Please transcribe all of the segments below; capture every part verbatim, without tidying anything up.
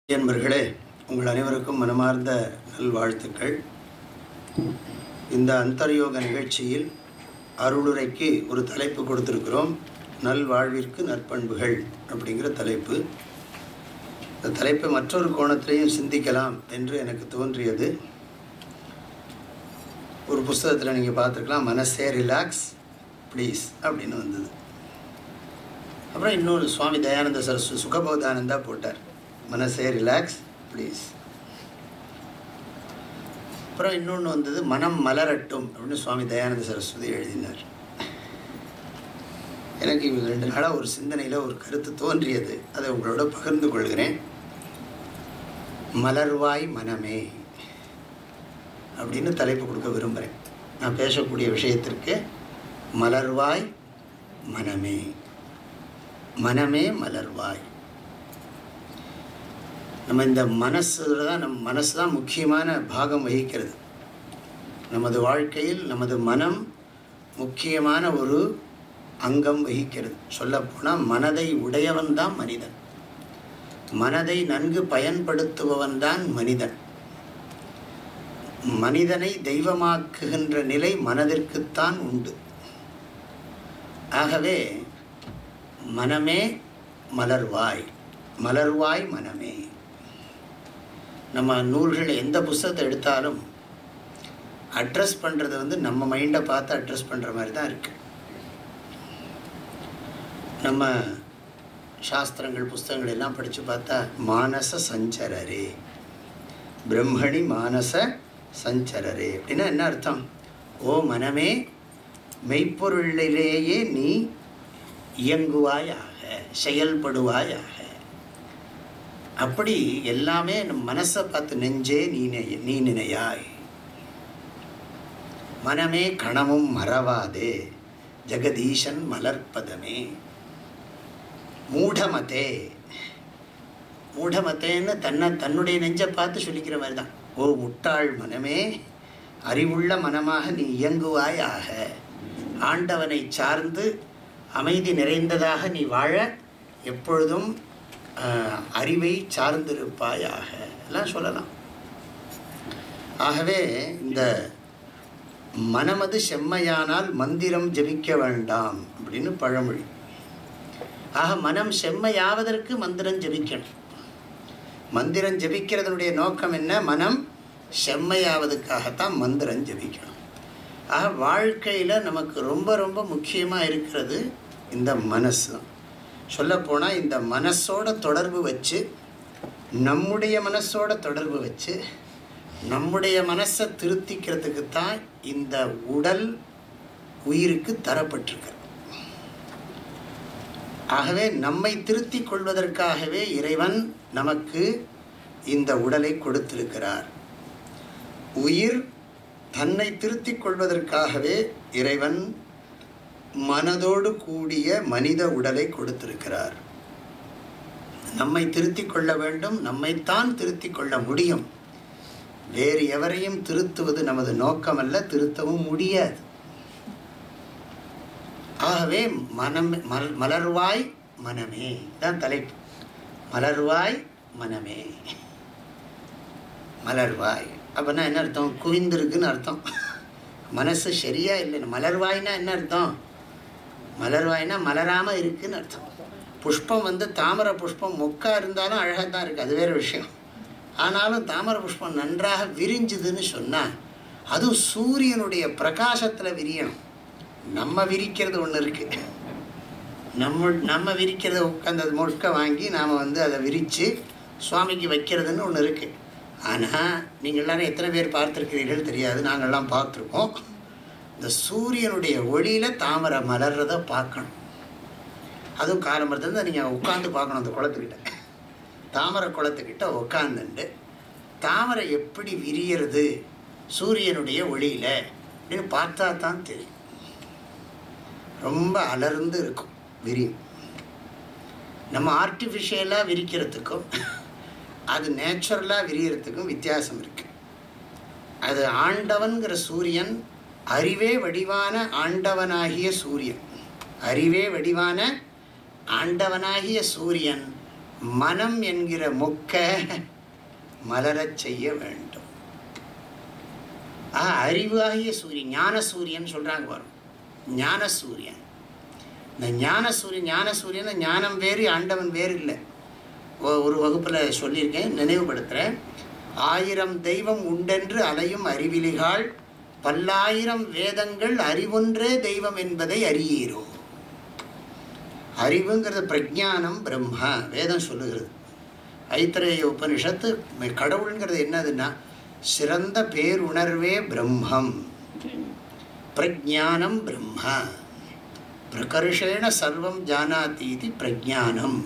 நண்பர்களே, உங்கள் அனைவருக்கும் மனமார்ந்த நல்வாழ்த்துக்கள். இந்த அந்தர்யோக நிகழ்ச்சியில் அருளுரைக்கு ஒரு தலைப்பு கொடுத்திருக்கிறோம். நல்வாழ்விற்கு நற்பண்புகள் அப்படிங்கிற தலைப்பு. இந்த தலைப்பை மற்றொரு கோணத்திலையும் சிந்திக்கலாம் என்று எனக்கு தோன்றியது. ஒரு புஸ்தகத்தில் நீங்கள் பார்த்துருக்கலாம், மனசே ரிலாக்ஸ் ப்ளீஸ் அப்படின்னு வந்தது. அப்புறம் இன்னொரு சுவாமி தயானந்த சரஸ்வதி சுகபோதானந்தா போட்டார், மனசே ரிலாக்ஸ் ப்ளீஸ். அப்புறம் இன்னொன்று வந்தது, மனம் மலரட்டும் அப்படின்னு சுவாமி தயானந்த சரஸ்வதி எழுதினார். எனக்கு இவங்க ரெண்டு நாளாக ஒரு சிந்தனையில் ஒரு கருத்து தோன்றியது, அதை உங்களோட பகிர்ந்து கொள்கிறேன். மலர்வாய் மனமே அப்படின்னு தலைப்பு கொடுக்க விரும்புகிறேன். நான் பேசக்கூடிய விஷயத்திற்கு மலர்வாய் மனமே, மனமே மலர்வாய். நம்ம இந்த மனசில் தான், நம் மனசு தான் முக்கியமான பாகம் வகிக்கிறது. நமது வாழ்க்கையில் நமது மனம் முக்கியமான ஒரு அங்கம் வகிக்கிறது. சொல்லப்போனால் மனதை உடையவன் தான் மனிதன். மனதை நன்கு பயன்படுத்துபவன் தான் மனிதன். மனிதனை தெய்வமாக்குகின்ற நிலை மனதிற்குத்தான் உண்டு. ஆகவே மனமே மலர்வாய், மலர்வாய் மனமே. நம்ம நூல்கள் எந்த புஸ்தகத்தை எடுத்தாலும் அட்ரஸ் பண்ணுறது வந்து நம்ம மைண்டை பார்த்து அட்ரஸ் பண்ணுற மாதிரி தான் இருக்குது. நம்ம சாஸ்திரங்கள் புஸ்தகங்கள் எல்லாம் படித்து பார்த்தா மானச சஞ்சரரே, பிரம்மணி மானச சஞ்சரரே அப்படின்னா என்ன அர்த்தம்? ஓ மனமே, மெய்ப்பொருளிலேயே நீ இயங்குவாயாக, செயல்படுவாயாக. அப்படி எல்லாமே நம் மனசை பார்த்து நெஞ்சே நீ நீ நினையாய். மனமே கணமும் மறவாதே, ஜெகதீசன் மலர்ப்பதமே. மூடமதே, மூடமத்தேன்னு தன்னை தன்னுடைய நெஞ்சை பார்த்து சொல்லிக்கிற மாதிரி தான். ஓ முட்டாள் மனமே, அறிவுள்ள மனமாக நீ இயங்குவாயாக. ஆண்டவனை சார்ந்து அமைதி நிறைந்ததாக நீ வாழ எப்பொழுதும் அறிவை சார்ந்திருப்பாயாக எல்லாம் சொல்லலாம். ஆகவே இந்த மனமது செம்மையானால் மந்திரம் ஜபிக்க வேண்டாம் அப்படின்னு பழமொழி. ஆக மனம் செம்மையாவதற்கு மந்திரம் ஜபிக்கணும். மந்திரம் ஜபிக்கிறதுனுடைய நோக்கம் என்ன? மனம் செம்மையாவதுக்காகத்தான் மந்திரம் ஜபிக்கணும். ஆக வாழ்க்கையில் நமக்கு ரொம்ப ரொம்ப முக்கியமாக இருக்கிறது இந்த மனசு தான். சொல்லப்போனால் இந்த மனசோட தொடர்பு வச்சு, நம்முடைய மனசோட தொடர்பு வச்சு நம்முடைய மனசை திருத்திக்கிறதுக்கு தான் இந்த உடல் உயிருக்கு தரப்பட்டிருக்கிறது. ஆகவே நம்மை திருத்தி கொள்வதற்காகவே இறைவன் நமக்கு இந்த உடலை கொடுத்திருக்கிறார். உயிர் தன்னை திருத்தி கொள்வதற்காகவே இறைவன் மனதோடு கூடிய மனித உடலை கொடுத்திருக்கிறார். நம்மை திருத்தி கொள்ள வேண்டும், நம்மைத்தான் திருத்தி கொள்ள முடியும். வேறு எவரையும் திருத்துவது நமது நோக்கமல்ல, திருத்தவும் முடியாது. ஆகவே மனம் மலர்வாய் மனமே தான் தலைப்பு. மலர்வாய் மனமே, மலர்வாய் அப்படின்னா என்ன அர்த்தம்? குவிந்திருக்குன்னு அர்த்தம். மனசு சரியா இல்லை. மலர்வாய்னா என்ன அர்த்தம்? மலர்வாய்னா மலராமல் இருக்குன்னு அர்த்தம். புஷ்பம் வந்து தாமரை புஷ்பம் மொக்கா இருந்தாலும் அழகாக தான் இருக்குது, அது வேறு விஷயம். ஆனாலும் தாமரை புஷ்பம் நன்றாக விரிஞ்சுதுன்னு சொன்னால் அதுவும் சூரியனுடைய பிரகாசத்தில் விரியணும். நம்ம விரிக்கிறது ஒன்று இருக்குது. நம்ம நம்ம விரிக்கிறத உட்காந்து அது முழுக்க வாங்கி நாம் வந்து அதை விரித்து சுவாமிக்கு வைக்கிறதுன்னு ஒன்று இருக்குது. ஆனால் நீங்கள் எல்லோரும் எத்தனை பேர் பார்த்துருக்கிறீர்கள் தெரியாது, நாங்கள்லாம் பார்த்துருக்கோம். இந்த சூரியனுடைய ஒளியில் தாமரை மலர்றதை பார்க்கணும். அதுவும் காலம்பரத்துலேருந்து நீங்கள் உட்காந்து பார்க்கணும். அந்த குளத்துக்கிட்ட, தாமரை குளத்துக்கிட்ட உட்காந்துண்டு தாமரை எப்படி விரியறது சூரியனுடைய ஒளியில் அப்படின்னு பார்த்தா தான் தெரியும். ரொம்ப அலர்ந்து இருக்கும், விரியும். நம்ம ஆர்டிஃபிஷியலாக விரிக்கிறதுக்கும் அது நேச்சுரலாக விரியறதுக்கும் வித்தியாசம் இருக்குது. அது ஆண்டவன்கிற சூரியன், அறிவே வடிவான ஆண்டவனாகிய சூரியன், அறிவே வடிவான ஆண்டவனாகிய சூரியன் மனம் என்கிற மொக்க மலரச் செய்ய வேண்டும். ஆஹ் அறிவாகிய சூரியன், ஞான சூரியன் சொல்றாங்க வரும். ஞான சூரியன், இந்த ஞான சூரியன் ஞான சூரியன் ஞானம் வேறு ஆண்டவன் வேறு இல்லை. ஒரு வகுப்பில் சொல்லியிருக்கேன், நினைவுபடுத்துகிறேன். ஆயிரம் தெய்வம் உண்டென்று அலையும் அறிவிலிகாள், பல்லாயிரம் வேதங்கள் அறிவொன்றே தெய்வம் என்பதை அறியீரோ. அறிவுங்கிறது பிரஜானம் பிரம்மா வேதம் சொல்லுகிறது. ஐத்திரேய உபனிஷத்து கடவுளுங்கிறது என்னதுன்னா சிறந்த பேருணர்வே பிரம்மம், பிரஜானம் பிரம்மா, பிரகர்ஷேண சர்வம் ஜானாதீதி பிரஜானம்.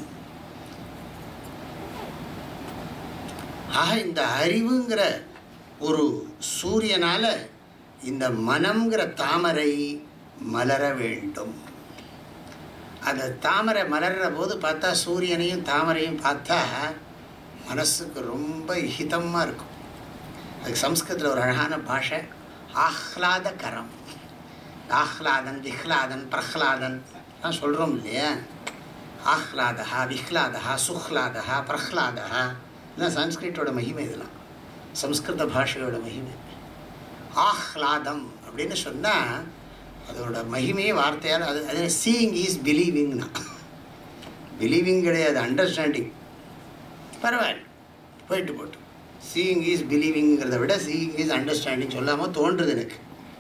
ஆக இந்த அறிவுங்கிற ஒரு சூரியனால இந்த மனம்ங்கிற தாமரை மலர வேண்டும். அந்த தாமரை மலர்ற போது பார்த்தா சூரியனையும் தாமரையும் பார்த்தா மனசுக்கு ரொம்ப ஹிதமாக இருக்கும். அதுக்கு சம்ஸ்கிருதத்தில் ஒரு அழகான பாஷை ஆஹ்லாதகரம். ஆஹ்லாதன் விஹ்லாதன் பிரஹ்லாதன் தான் சொல்கிறோம் இல்லையா. ஆஹ்லாதா விஹ்லாதா சுஹ்லாதா பிரஹ்லாதா இதெல்லாம் சன்ஸ்கிரிட்டோட மகிமை. இதெல்லாம் சம்ஸ்கிருத பாஷையோட மகிமை. ஆஹ்லாதம் அப்படின்னு சொன்னால் அதோட மகிமையே வார்த்தையால் அது அது சீயிங் இஸ் பிலீவிங்னா. பிலீவிங் கிடையாது, அண்டர்ஸ்டாண்டிங். பரவாயில்ல, போயிட்டு போட்டு. சீயிங் இஸ் பிலீவிங்கிறத விட சீயிங் இஸ் அண்டர்ஸ்டாண்டிங் சொல்லாமல் தோன்றுறது எனக்கு.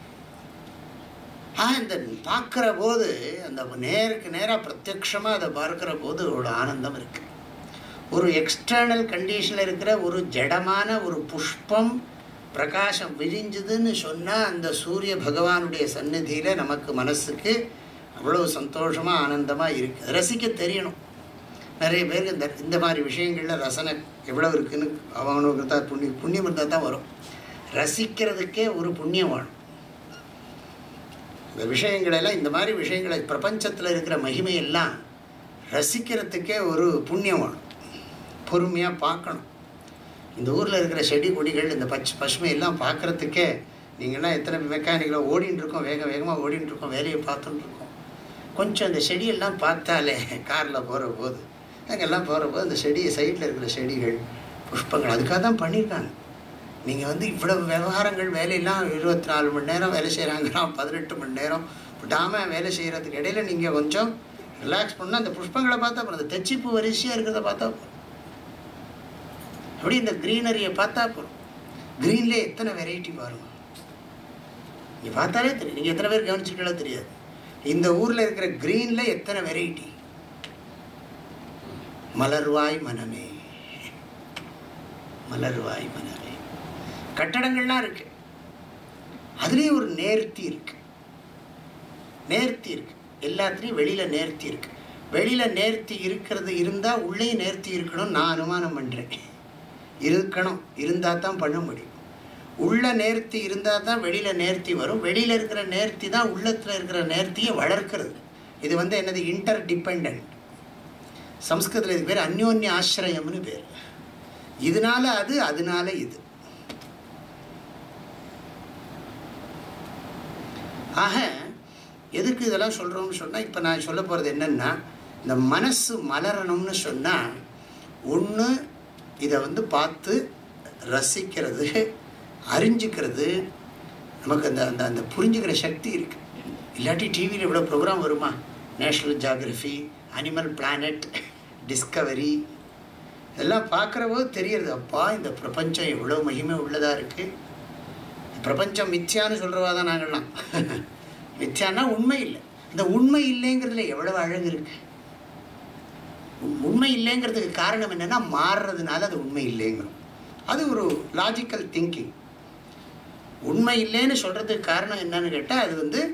ஆ இந்த பார்க்குற போது அந்த நேருக்கு நேராக பிரத்யக்ஷமாக அதை பார்க்குற போது ஒரு ஆனந்தம் இருக்குது. ஒரு எக்ஸ்டர்னல் கண்டிஷனில் இருக்கிற ஒரு ஜடமான ஒரு புஷ்பம் பிரகாசம் விரிஞ்சுதுன்னு சொன்னால் அந்த சூரிய பகவானுடைய சந்நிதியில் நமக்கு மனசுக்கு அவ்வளோ சந்தோஷமாக ஆனந்தமாக இருக்குது. ரசிக்க தெரியணும். நிறைய பேருக்கு இந்த இந்த மாதிரி விஷயங்களில் ரசனை எவ்வளோ இருக்குதுன்னு அவனுக்கு தான் புண்ணியம் புண்ணியம் இருந்தால் தான் வரும். ரசிக்கிறதுக்கே ஒரு புண்ணியம் வேணும். இந்த விஷயங்களெல்லாம் இந்த மாதிரி விஷயங்களை பிரபஞ்சத்தில் இருக்கிற மகிமையெல்லாம் ரசிக்கிறதுக்கே ஒரு புண்ணியம் வேணும். பொறுமையாக பார்க்கணும். இந்த ஊரில் இருக்கிற செடி கொடிகள் இந்த பச்சை பசுமையெல்லாம் பார்க்குறதுக்கே நீங்கள்லாம் எத்தனை மெக்கானிக்கலாக ஓடின்னு இருக்கோம், வேக வேகமாக ஓடின்னு இருக்கோம், வேலையை பார்த்துட்டு இருக்கோம். கொஞ்சம் அந்த செடியெல்லாம் பார்த்தாலே காரில் போகிற போது அங்கெல்லாம் போகிற போது அந்த செடியை சைடில் இருக்கிற செடிகள் புஷ்பங்கள் அதுக்காக தான் பண்ணியிருக்காங்க. நீங்கள் வந்து இவ்வளவு விவகாரங்கள் வேலையெல்லாம் இருபத்தி நாலு மணி நேரம் வேலை செய்கிறாங்கன்னா பதினெட்டு மணி நேரம் விடாமல் வேலை செய்கிறதுக்கு இடையில நீங்கள் கொஞ்சம் ரிலாக்ஸ் பண்ணால் அந்த புஷ்பங்களை பார்த்தா அப்புறம் அந்த தெச்சிப்பு வரிசையாக இருக்கிறத பார்த்தா போகிறோம். அப்படி இந்த க்ரீனரியை பார்த்தா போகிறோம். க்ரீன்லேயே எத்தனை வெரைட்டி பாருங்க. நீங்கள் பார்த்தாலே தெரியும். நீங்கள் எத்தனை பேர் கவனிச்சிருக்கீங்களோ தெரியாது. இந்த ஊரில் இருக்கிற க்ரீனில் எத்தனை வெரைட்டி. மலர்வாய் மனமே, மலர்வாய் மனமே. கட்டடங்கள்லாம் இருக்கு, அதுலேயும் ஒரு நேர்த்தி இருக்கு. நேர்த்தி இருக்கு எல்லாத்துலேயும். வெளியில் நேர்த்தி இருக்கு. வெளியில் நேர்த்தி இருக்கிறது இருந்தால் உள்ளேயும் நேர்த்தி இருக்கணும் நான் அனுமானம் பண்ணுறேன். இருக்கணும், இருந்தால் தான் பண்ண முடியும். உள்ள நேர்த்தி இருந்தால் தான் வெளியில் நேர்த்தி வரும். வெளியில் இருக்கிற நேர்த்தி தான் உள்ளத்தில் இருக்கிற நேர்த்தியை வளர்க்கிறது. இது வந்து என்னது இன்டர் டிபெண்ட். சம்ஸ்கிருதத்தில் இது பேர் அந்யோன்ய ஆசிரயம்னு பேர். இதனால அது, அதனால இது. ஆக எதுக்கு இதெல்லாம் சொல்கிறோம்னு சொன்னால், இப்போ நான் சொல்ல போகிறது என்னென்னா, இந்த மனசு மலரணும்னு சொன்னால் ஒன்று இதை வந்து பார்த்து ரசிக்கிறது, அறிஞ்சிக்கிறது. நமக்கு அந்த அந்த அந்த புரிஞ்சுக்கிற சக்தி இருக்குது. இல்லாட்டி டிவியில் இவ்வளோ ப்ரோக்ராம் வருமா? National geography, animal planet, discovery இதெல்லாம் பார்க்குற போது தெரியறது, அப்பா இந்த பிரபஞ்சம் எவ்வளோ மகிமை உள்ளதாக இருக்குது. பிரபஞ்சம் மித்யான்னு சொல்கிறவா தான் நாங்கள்லாம். மித்யான்னா உண்மை இல்லை. இந்த உண்மை இல்லைங்கிறதுல எவ்வளோ அழகு இருக்குது. உண்மை இல்லைங்கிறதுக்கு காரணம் என்னென்னா மாறுறதுனால அது உண்மை இல்லைங்கிறோம். அது ஒரு லாஜிக்கல் திங்கிங். உண்மை இல்லைன்னு சொல்கிறதுக்கு காரணம் என்னன்னு கேட்டால் அது வந்து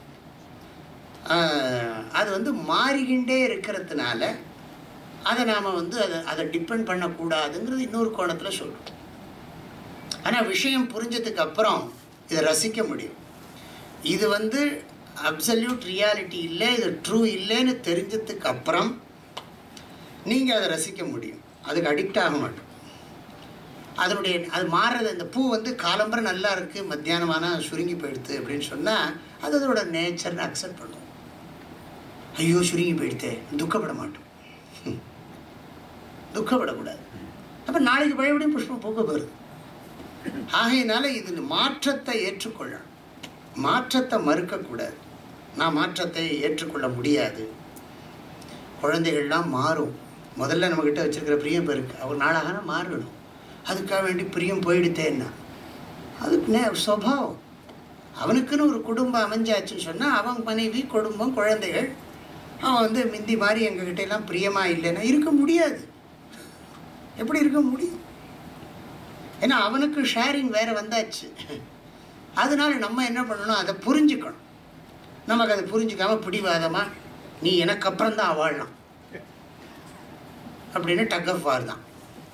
அது வந்து மாறிக்கிண்டே இருக்கிறதுனால அதை நாம் வந்து அதை அதை டிபெண்ட் பண்ணக்கூடாதுங்கிறது இன்னொரு கோணத்தில் சொல்கிறோம். ஆனால் விஷயம் புரிஞ்சதுக்கு அப்புறம் இதை ரசிக்க முடியும். இது வந்து அப்சல்யூட் ரியாலிட்டி இல்லை, இது ட்ரூ இல்லைன்னு தெரிஞ்சதுக்கு அப்புறம் நீங்கள் அதை ரசிக்க முடியும். அதுக்கு அடிக்ட் ஆக மாட்டோம். அதனுடைய அது மாறுறது. இந்த பூ வந்து காலம்பரை நல்லா இருக்குது, மத்தியானமான சுருங்கி போயிடுது அப்படின்னு சொன்னால் அது அதோட நேச்சர்னு அக்செப்ட் பண்ணுவோம். ஐயோ சுருங்கி போயிடுதே துக்கப்பட மாட்டோம். துக்கப்படக்கூடாது. அப்போ நாளைக்கு பழையபடியும் புஷ்பம் பூக்க போகுது. ஆகையினால இது மாற்றத்தை ஏற்றுக்கொள்ளணும், மாற்றத்தை மறுக்கக்கூடாது. நான் மாற்றத்தை ஏற்றுக்கொள்ள முடியாது. குழந்தைகள்லாம் மாறும். முதல்ல நம்மக்கிட்ட வச்சுருக்கிற பிரியம் பெருக்கு, அவர் நாளாக மாறணும். அதுக்காக வேண்டி பிரியம் போயிடுத்தேன்னா அதுக்கு நே சுபாவம். அவனுக்குன்னு ஒரு குடும்பம் அமைஞ்சாச்சுன்னு சொன்னால் அவன் மனைவி, குடும்பம், குழந்தைகள், அவன் வந்து மிந்தி மாதிரி எங்ககிட்ட எல்லாம் பிரியமாக இல்லைன்னா இருக்க முடியாது. எப்படி இருக்க முடியும்? ஏன்னா அவனுக்கு ஷேரிங் வேறு வந்தாச்சு. அதனால நம்ம என்ன பண்ணணும், அதை புரிஞ்சுக்கணும். நமக்கு அதை புரிஞ்சுக்காமல் பிடிவாதமாக நீ எனக்கு அப்புறம் தான் வாழலாம் அப்படின்னு டக் ஆஃப் வார் தான்.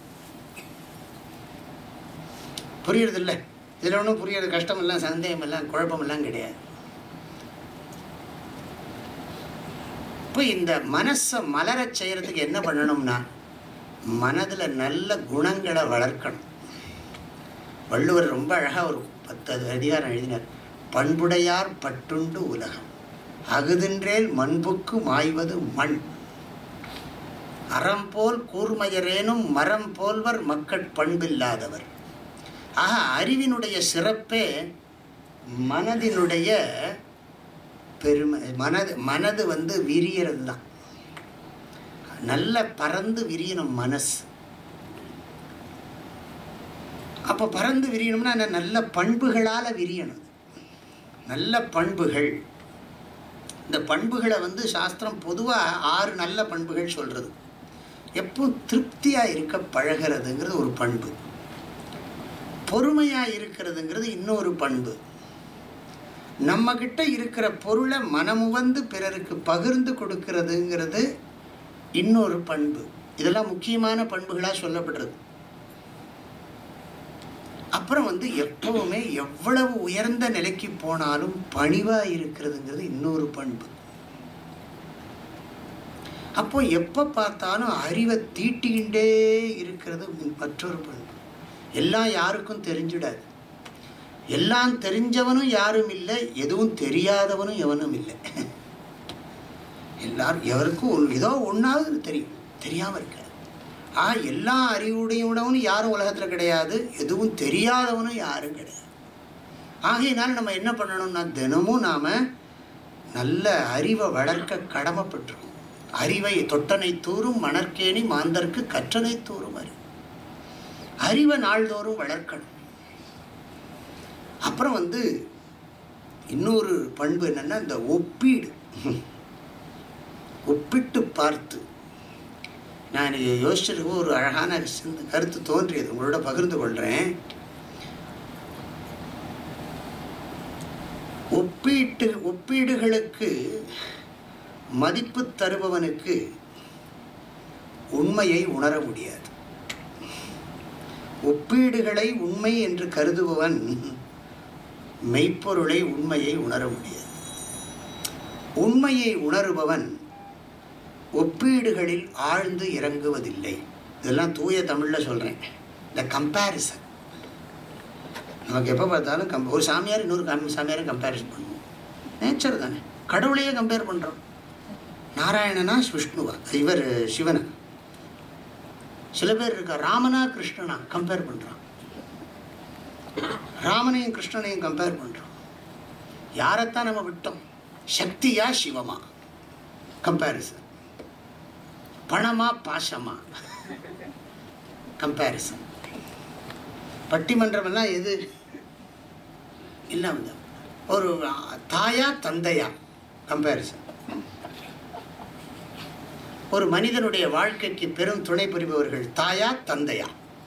புரியுறதில்லை. இதில் ஒன்றும் புரியாது, கஷ்டமெல்லாம் சந்தேகமெல்லாம் குழப்பமெல்லாம் கிடையாது. இப்போ இந்த மனசை மலரச் செய்கிறதுக்கு என்ன பண்ணணும்னா மனதில் நல்ல குணங்களை வளர்க்கணும். வள்ளுவர் ரொம்ப அழகாக ஒரு பத்து அதிகாரம் எழுதினார். பண்புடையார் பட்டுண்டு உலகம் அகுதின்றேல் மண்புக்கு மாய்வது மண், அறம் போல் கூர்மையரேனும் மரம் போல்வர் மக்கட் பண்பில்லாதவர். ஆக அறிவினுடைய சிறப்பே மனதினுடைய பெருமை. மனது மனது வந்து விரியறது தான். நல்ல பறந்து விரியணும் மனசு. அப்போ பறந்து விரியணும்னா நல்ல பண்புகளால் விரியணும். நல்ல பண்புகள். இந்த பண்புகளை வந்து சாஸ்திரம் பொதுவாக ஆறு நல்ல பண்புகள் சொல்கிறது. எப்போ திருப்தியாக இருக்க பழகிறதுங்கிறது ஒரு பண்பு, பொறுமையாக இருக்கிறதுங்கிறது இன்னொரு பண்பு, நம்மக்கிட்ட இருக்கிற பொருளை மனமுவந்து பிறருக்கு பகிர்ந்து கொடுக்கறதுங்கிறது இன்னொரு பண்பு. இதெல்லாம் முக்கியமான பண்புகளாக சொல்லப்படுறது. அப்புறம் வந்து எப்பவுமே எவ்வளவு உயர்ந்த நிலைக்கு போனாலும் பணிவாக இருக்கிறதுங்கிறது இன்னொரு பண்பு. அப்போ எப்போ பார்த்தாலும் அறிவை தீட்டிக்கிண்டே இருக்கிறது மற்றொரு பண்பு. எல்லாம் யாருக்கும் தெரிஞ்சிடாது. எல்லாம் தெரிஞ்சவனும் யாரும் இல்லை, எதுவும் தெரியாதவனும் எவனும் இல்லை. எல்லாரும் எவருக்கும் ஏதோ ஒன்றாவது தெரியும், தெரியாமல் இருக்க. ஆ எல்லா அறிவுடையவனும் யாரும் உலகத்தில் கிடையாது, எதுவும் தெரியாதவனும் யாரும் கிடையாது. ஆகையினால நம்ம என்ன பண்ணணும்னா தினமும் நாம் நல்ல அறிவை வளர்க்க கடமைப்பட்டிருக்கோம். அறிவை தொட்டனை தூரும் மணற்கேணி மாந்தர்க்கு கற்றனை தூரும் அறிவு. அறிவை நாள்தோறும் வளர்க்கணும். அப்புறம் வந்து இன்னொரு பண்பு என்னன்னா இந்த ஒப்பீடு. ஒப்பிட்டு பார்த்து நான் யோசிச்சிருக்க ஒரு அழகான கருத்து தோன்றியது, உங்களோட பகிர்ந்து கொள்கிறேன். ஒப்பீட்டு ஒப்பீடுகளுக்கு மதிப்பு தருபவனுக்கு உண்மையை உணர முடியாது. ஒப்பீடுகளை உண்மை என்று கருதுபவன் மெய்ப்பொருளை உண்மையை உணர முடியாது. உண்மையை உணருபவன் ஒப்பீடுகளில் ஆழ்ந்து இறங்குவதில்லை. இதெல்லாம் தூய தமிழில் சொல்கிறேன். இந்த கம்பேரிசன் நமக்கு எப்போ பார்த்தாலும் கம் ஒரு சாமியார் இன்னொரு கம் சாமியாரை கம்பேரிசன் பண்ணுவோம். நேச்சர் தானே. கடவுளையே கம்பேர் பண்ணுறோம். நாராயணனா விஷ்ணுவா, இவர் சிவனா. சில பேர் இருக்கா ராமனா கிருஷ்ணனா கம்பேர் பண்ணுறான். ராமனையும் கிருஷ்ணனையும் கம்பேர் பண்ணுறோம். யாரைத்தான் நம்ம விட்டோம்? சக்தியா சிவமா கம்பேரிசன். பணமா பாசமா கம்பேரிசன். பட்டிமன்றம் எல்லாம் எது இல்லாம ஒரு தாயா தந்தையா கம்பேரிசன். ஒரு மனிதனுடைய வாழ்க்கைக்கு பெரும் துணை புரிபவர்கள் தாயா தந்தையா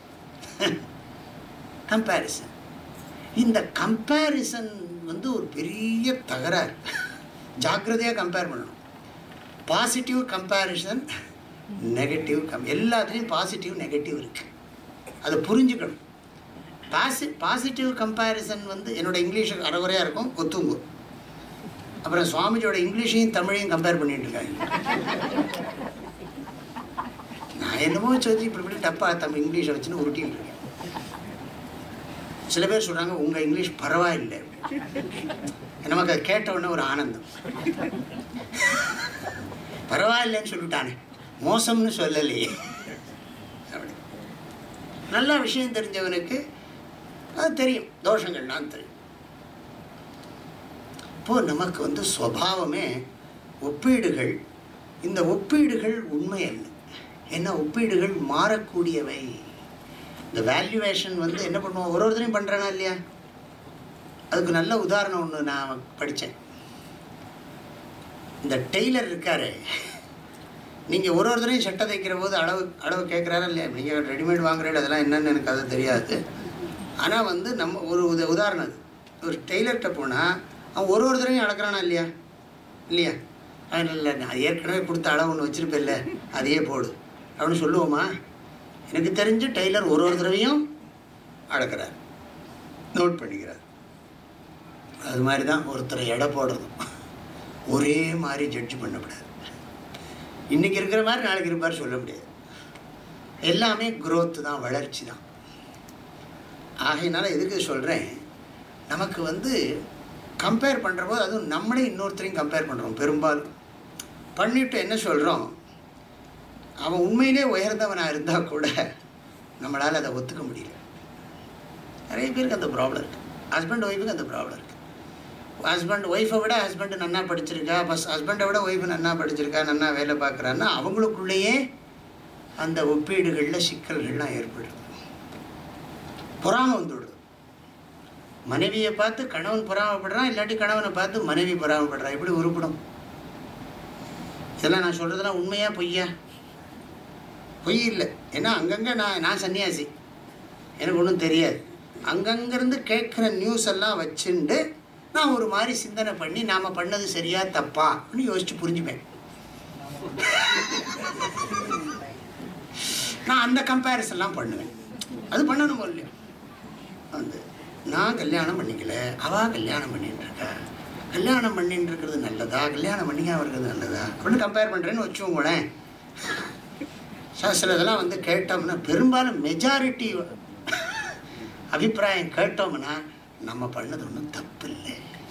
கம்பேரிசன். இந்த கம்பேரிசன் வந்து ஒரு பெரிய தகராறு. ஜாக்கிரதையாக கம்பேர் பண்ணணும். பாசிட்டிவ் கம்பேரிசன், நெகட்டிவ் கம் எல்லாத்துலேயும் பாசிட்டிவ் நெகட்டிவ் இருக்குது. அதை புரிஞ்சுக்கணும். பாசி பாசிட்டிவ் கம்பேரிசன் வந்து என்னோட இங்கிலீஷ் அறகுறையாக இருக்கும், ஒத்துங்கும். அப்புறம் சுவாமிஜியோட இங்கிலீஷையும் தமிழையும் கம்பேர் பண்ணிட்டு இருக்காங்க. நான் என்னமோ சொல்லி இப்படி இப்படி டப்பாக தமிழ் இங்கிலீஷை வச்சுன்னு உருட்டின்னு இருக்கேன். சில பேர் சொல்கிறாங்க உங்கள் இங்கிலீஷ் பரவாயில்லை. நமக்கு அதை கேட்ட உடனே ஒரு ஆனந்தம். பரவாயில்லைன்னு சொல்லிட்டானே, மோசம்னு சொல்லலையே. நல்ல விஷயம் தெரிஞ்சவனுக்கு அது தெரியும், தோஷங்கள்லாம் தெரியும். இப்போது நமக்கு வந்து சுபாவமே ஒப்பீடுகள். இந்த ஒப்பீடுகள் உண்மை அல்ல. ஏன்னா ஒப்பீடுகள் மாறக்கூடியவை. இந்த வேல்யூவேஷன் வந்து என்ன பண்ணுவோம், ஒரு ஒருத்தரையும் பண்ணுறேனா இல்லையா? அதுக்கு நல்ல உதாரணம் ஒன்று நான் படித்தேன். இந்த டெய்லர் இருக்காரு, நீங்கள் ஒரு ஒருத்தரையும் சட்டை தைக்கிற போது அளவு அளவு கேட்குறாரா இல்லையா? நீங்கள் ரெடிமேட் வாங்குறது அதெல்லாம் என்னென்னு எனக்கு அது தெரியாது. ஆனால் வந்து நம்ம ஒரு உத உதாரணம் அது. ஒரு டெய்லர்கிட்ட போனால் அவன் ஒரு ஒருத்தரையும் அளக்குறானா இல்லையா? இல்லையா? அவன் இல்லை, நான் ஏற்கனவே கொடுத்த அளவு ஒன்று வச்சுருப்பில்ல, அதையே போடு அப்படின்னு சொல்லுவோமா? எனக்கு தெரிஞ்சு டெய்லர் ஒரு ஒரு தடவையும் அளக்கிறார், நோட் பண்ணிக்கிறார். அது மாதிரி தான் ஒருத்தரை எடை போடுறதும் ஒரே மாதிரி ஜட்ஜ் பண்ணக்கூடாது. இன்றைக்கி இருக்கிற மாதிரி நாளைக்கு இருப்பார் சொல்ல முடியாது. எல்லாமே குரோத்து தான், வளர்ச்சி தான். ஆகையினால எதுக்கு சொல்கிறேன், நமக்கு வந்து கம்பேர் பண்ணுற போது அதுவும் நம்மளே இன்னொருத்தரையும் கம்பேர் பண்ணுறோம். பெரும்பாலும் பண்ணிவிட்டு என்ன சொல்கிறோம், அவன் உண்மையிலே உயர்ந்தவனாக இருந்தால் கூட நம்மளால் அதை ஒத்துக்க முடியல. நிறைய பேருக்கு அந்த ப்ராப்ளம் இருக்குது. ஹஸ்பண்ட் ஒய்ஃபுக்கு அந்த ப்ராப்ளம் இருக்குது. ஹஸ்பண்ட் ஒய்ஃபை விட ஹஸ்பண்டு நன்னா படிச்சிருக்கா, பஸ் ஹஸ்பண்டை விட ஒய்ஃபு நன்னா படிச்சிருக்கா, நன்னா வேலை பார்க்குறான்னா அவங்களுக்குள்ளேயே அந்த ஒப்பீடுகளில் சிக்கல்கள்லாம் ஏற்படுது. பொறாமை வந்துவிடுது. மனைவியை பார்த்து கணவன் பொறாமப்படுறான், இல்லாட்டி கணவனை பார்த்து மனைவி பொறாமப்படுறான். எப்படி உருப்படும்? இதெல்லாம் நான் சொல்கிறதெல்லாம் உண்மையா பொய்யா? பொய் இல்லை. ஏன்னா அங்கங்கே நான் நான் சன்னியாசி, எனக்கு ஒன்றும் தெரியாது. அங்கங்கேருந்து கேட்குற நியூஸ் எல்லாம் வச்சுண்டு நான் ஒரு மாதிரி சிந்தனை பண்ணி நாம் பண்ணது சரியா தப்பா அப்படின்னு யோசித்து புரிஞ்சுப்பேன். நான் அந்த கம்பேரிசன்லாம் பண்ணுவேன். அது பண்ணணும் இல்லையா? வந்து நான் கல்யாணம் பண்ணிக்கல, அவள் கல்யாணம் பண்ணிட்டு இருக்கா, கல்யாணம் பண்ணிட்டு இருக்கிறது நல்லதா, கல்யாணம் பண்ணிக்காம இருக்கிறது நல்லதா அப்படின்னு கம்பேர் பண்ணுறேன்னு வச்சுக்கோங்களேன். சில இதெல்லாம் வந்து கேட்டோம்னா, பெரும்பாலும் மெஜாரிட்டி அபிப்பிராயம் கேட்டோம்னா நம்ம பண்ணது ஒன்றும் தப்பு இல்லை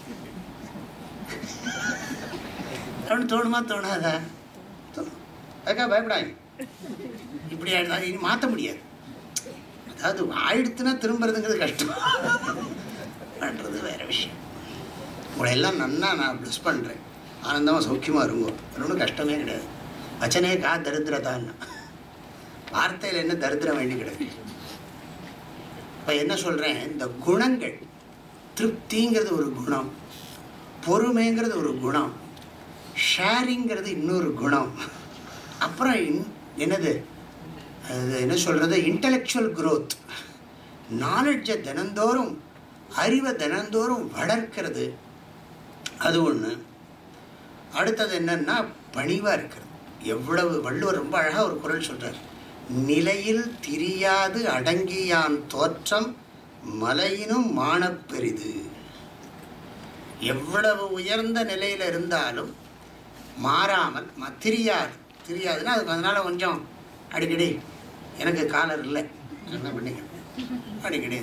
அப்படின்னு தோணுமா தோணாதா? அதுக்காக பயப்படாங்க. இப்படி ஆயிடுதா, இனி மாற்ற முடியாது. அதாவது ஆயிடுத்துனா திரும்புறதுங்கிறது கஷ்டம், பண்ணுறது வேற விஷயம். உங்களை எல்லாம் நன்னா நான் ப்ளஸ் பண்ணுறேன். ஆனந்தமாக சௌக்கியமாக இருக்கும், ஒன்றும் கஷ்டமே கிடையாது. வச்சனே கா தரித்திரதான்னா, வார்த்தையில் என்ன தரித்திரம் வேண்டி கிடையாது. இப்போ என்ன சொல்கிறேன், இந்த குணங்கள், திருப்திங்கிறது ஒரு குணம், பொறுமைங்கிறது ஒரு குணம், ஷேரிங்கிறது இன்னொரு குணம், அப்புறம் என்னது அது என்ன சொல்கிறது, இன்டலெக்சுவல் க்ரோத், நாலெட்ஜை தினந்தோறும், அறிவை தினந்தோறும் வளர்க்கிறது, அது ஒன்று. அடுத்தது என்னன்னா பணிவாக இருக்கிறது. எவ்வளவு வள்ளுவர் ரொம்ப அழகாக ஒரு குறள் சொல்கிறார், நிலையில் திரியாது அடங்கியான் தோற்றம் மலையினும் மானப்பெரிது. எவ்வளவு உயர்ந்த நிலையில் இருந்தாலும் மாறாமல் திரியாது. தெரியாதுன்னா அதுக்கு அதனால் கொஞ்சம் அடிக்கடி எனக்கு காலர் இல்லை என்ன பண்ணிக்க அடிக்கடி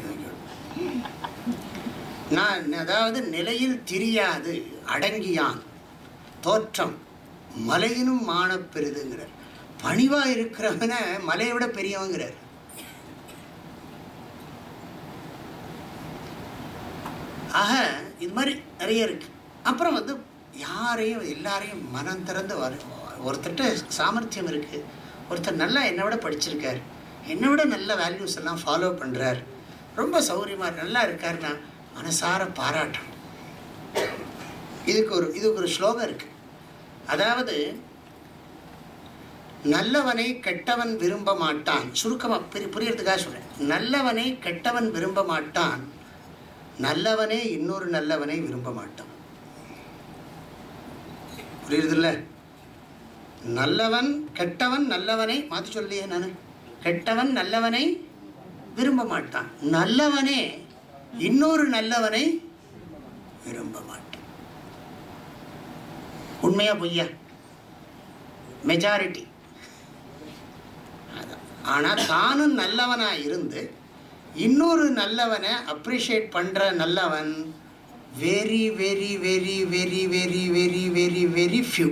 நான், அதாவது நிலையில் திரியாது அடங்கியான் தோற்றம் மலையினும் மானப்பெரிதுங்கிறார். பணிவாக இருக்கிறவன மலையை விட பெரியவங்கிறார். ஆக இது மாதிரி நிறைய இருக்கு. அப்புறம் வந்து யாரையும் எல்லாரையும் மனம் திறந்து வர, ஒருத்தர்கிட்ட சாமர்த்தியம் இருக்கு, ஒருத்தர் நல்லா என்னை விட படிச்சிருக்கார், என்னை விட நல்ல வேல்யூஸ் எல்லாம் ஃபாலோ பண்ணுறார், ரொம்ப சௌரியமாக நல்லா இருக்காருன்னா மனசார பாராட்டணும். இதுக்கு ஒரு இதுக்கு ஒரு ஸ்லோகம் இருக்கு. அதாவது நல்லவனை கெட்டவன் விரும்ப மாட்டான். சுருக்கமாக புரி புரியறதுக்காக சொல்கிறேன். நல்லவனை கெட்டவன் விரும்ப மாட்டான், நல்லவனே இன்னொரு நல்லவனை விரும்ப மாட்டான். புரியுறதில்ல? நல்லவன் கெட்டவன் நல்லவனை மாற்றி சொல்லியே நான், கெட்டவன் நல்லவனை விரும்ப மாட்டான், நல்லவனே இன்னொரு நல்லவனை விரும்ப மாட்டான். உண்மையா பொய்யா? மெஜாரிட்டி. ஆனால் தானும் நல்லவனாக இருந்து இன்னொரு நல்லவனை அப்ரிஷியேட் பண்ணுற நல்லவன் very very very very very very very very few.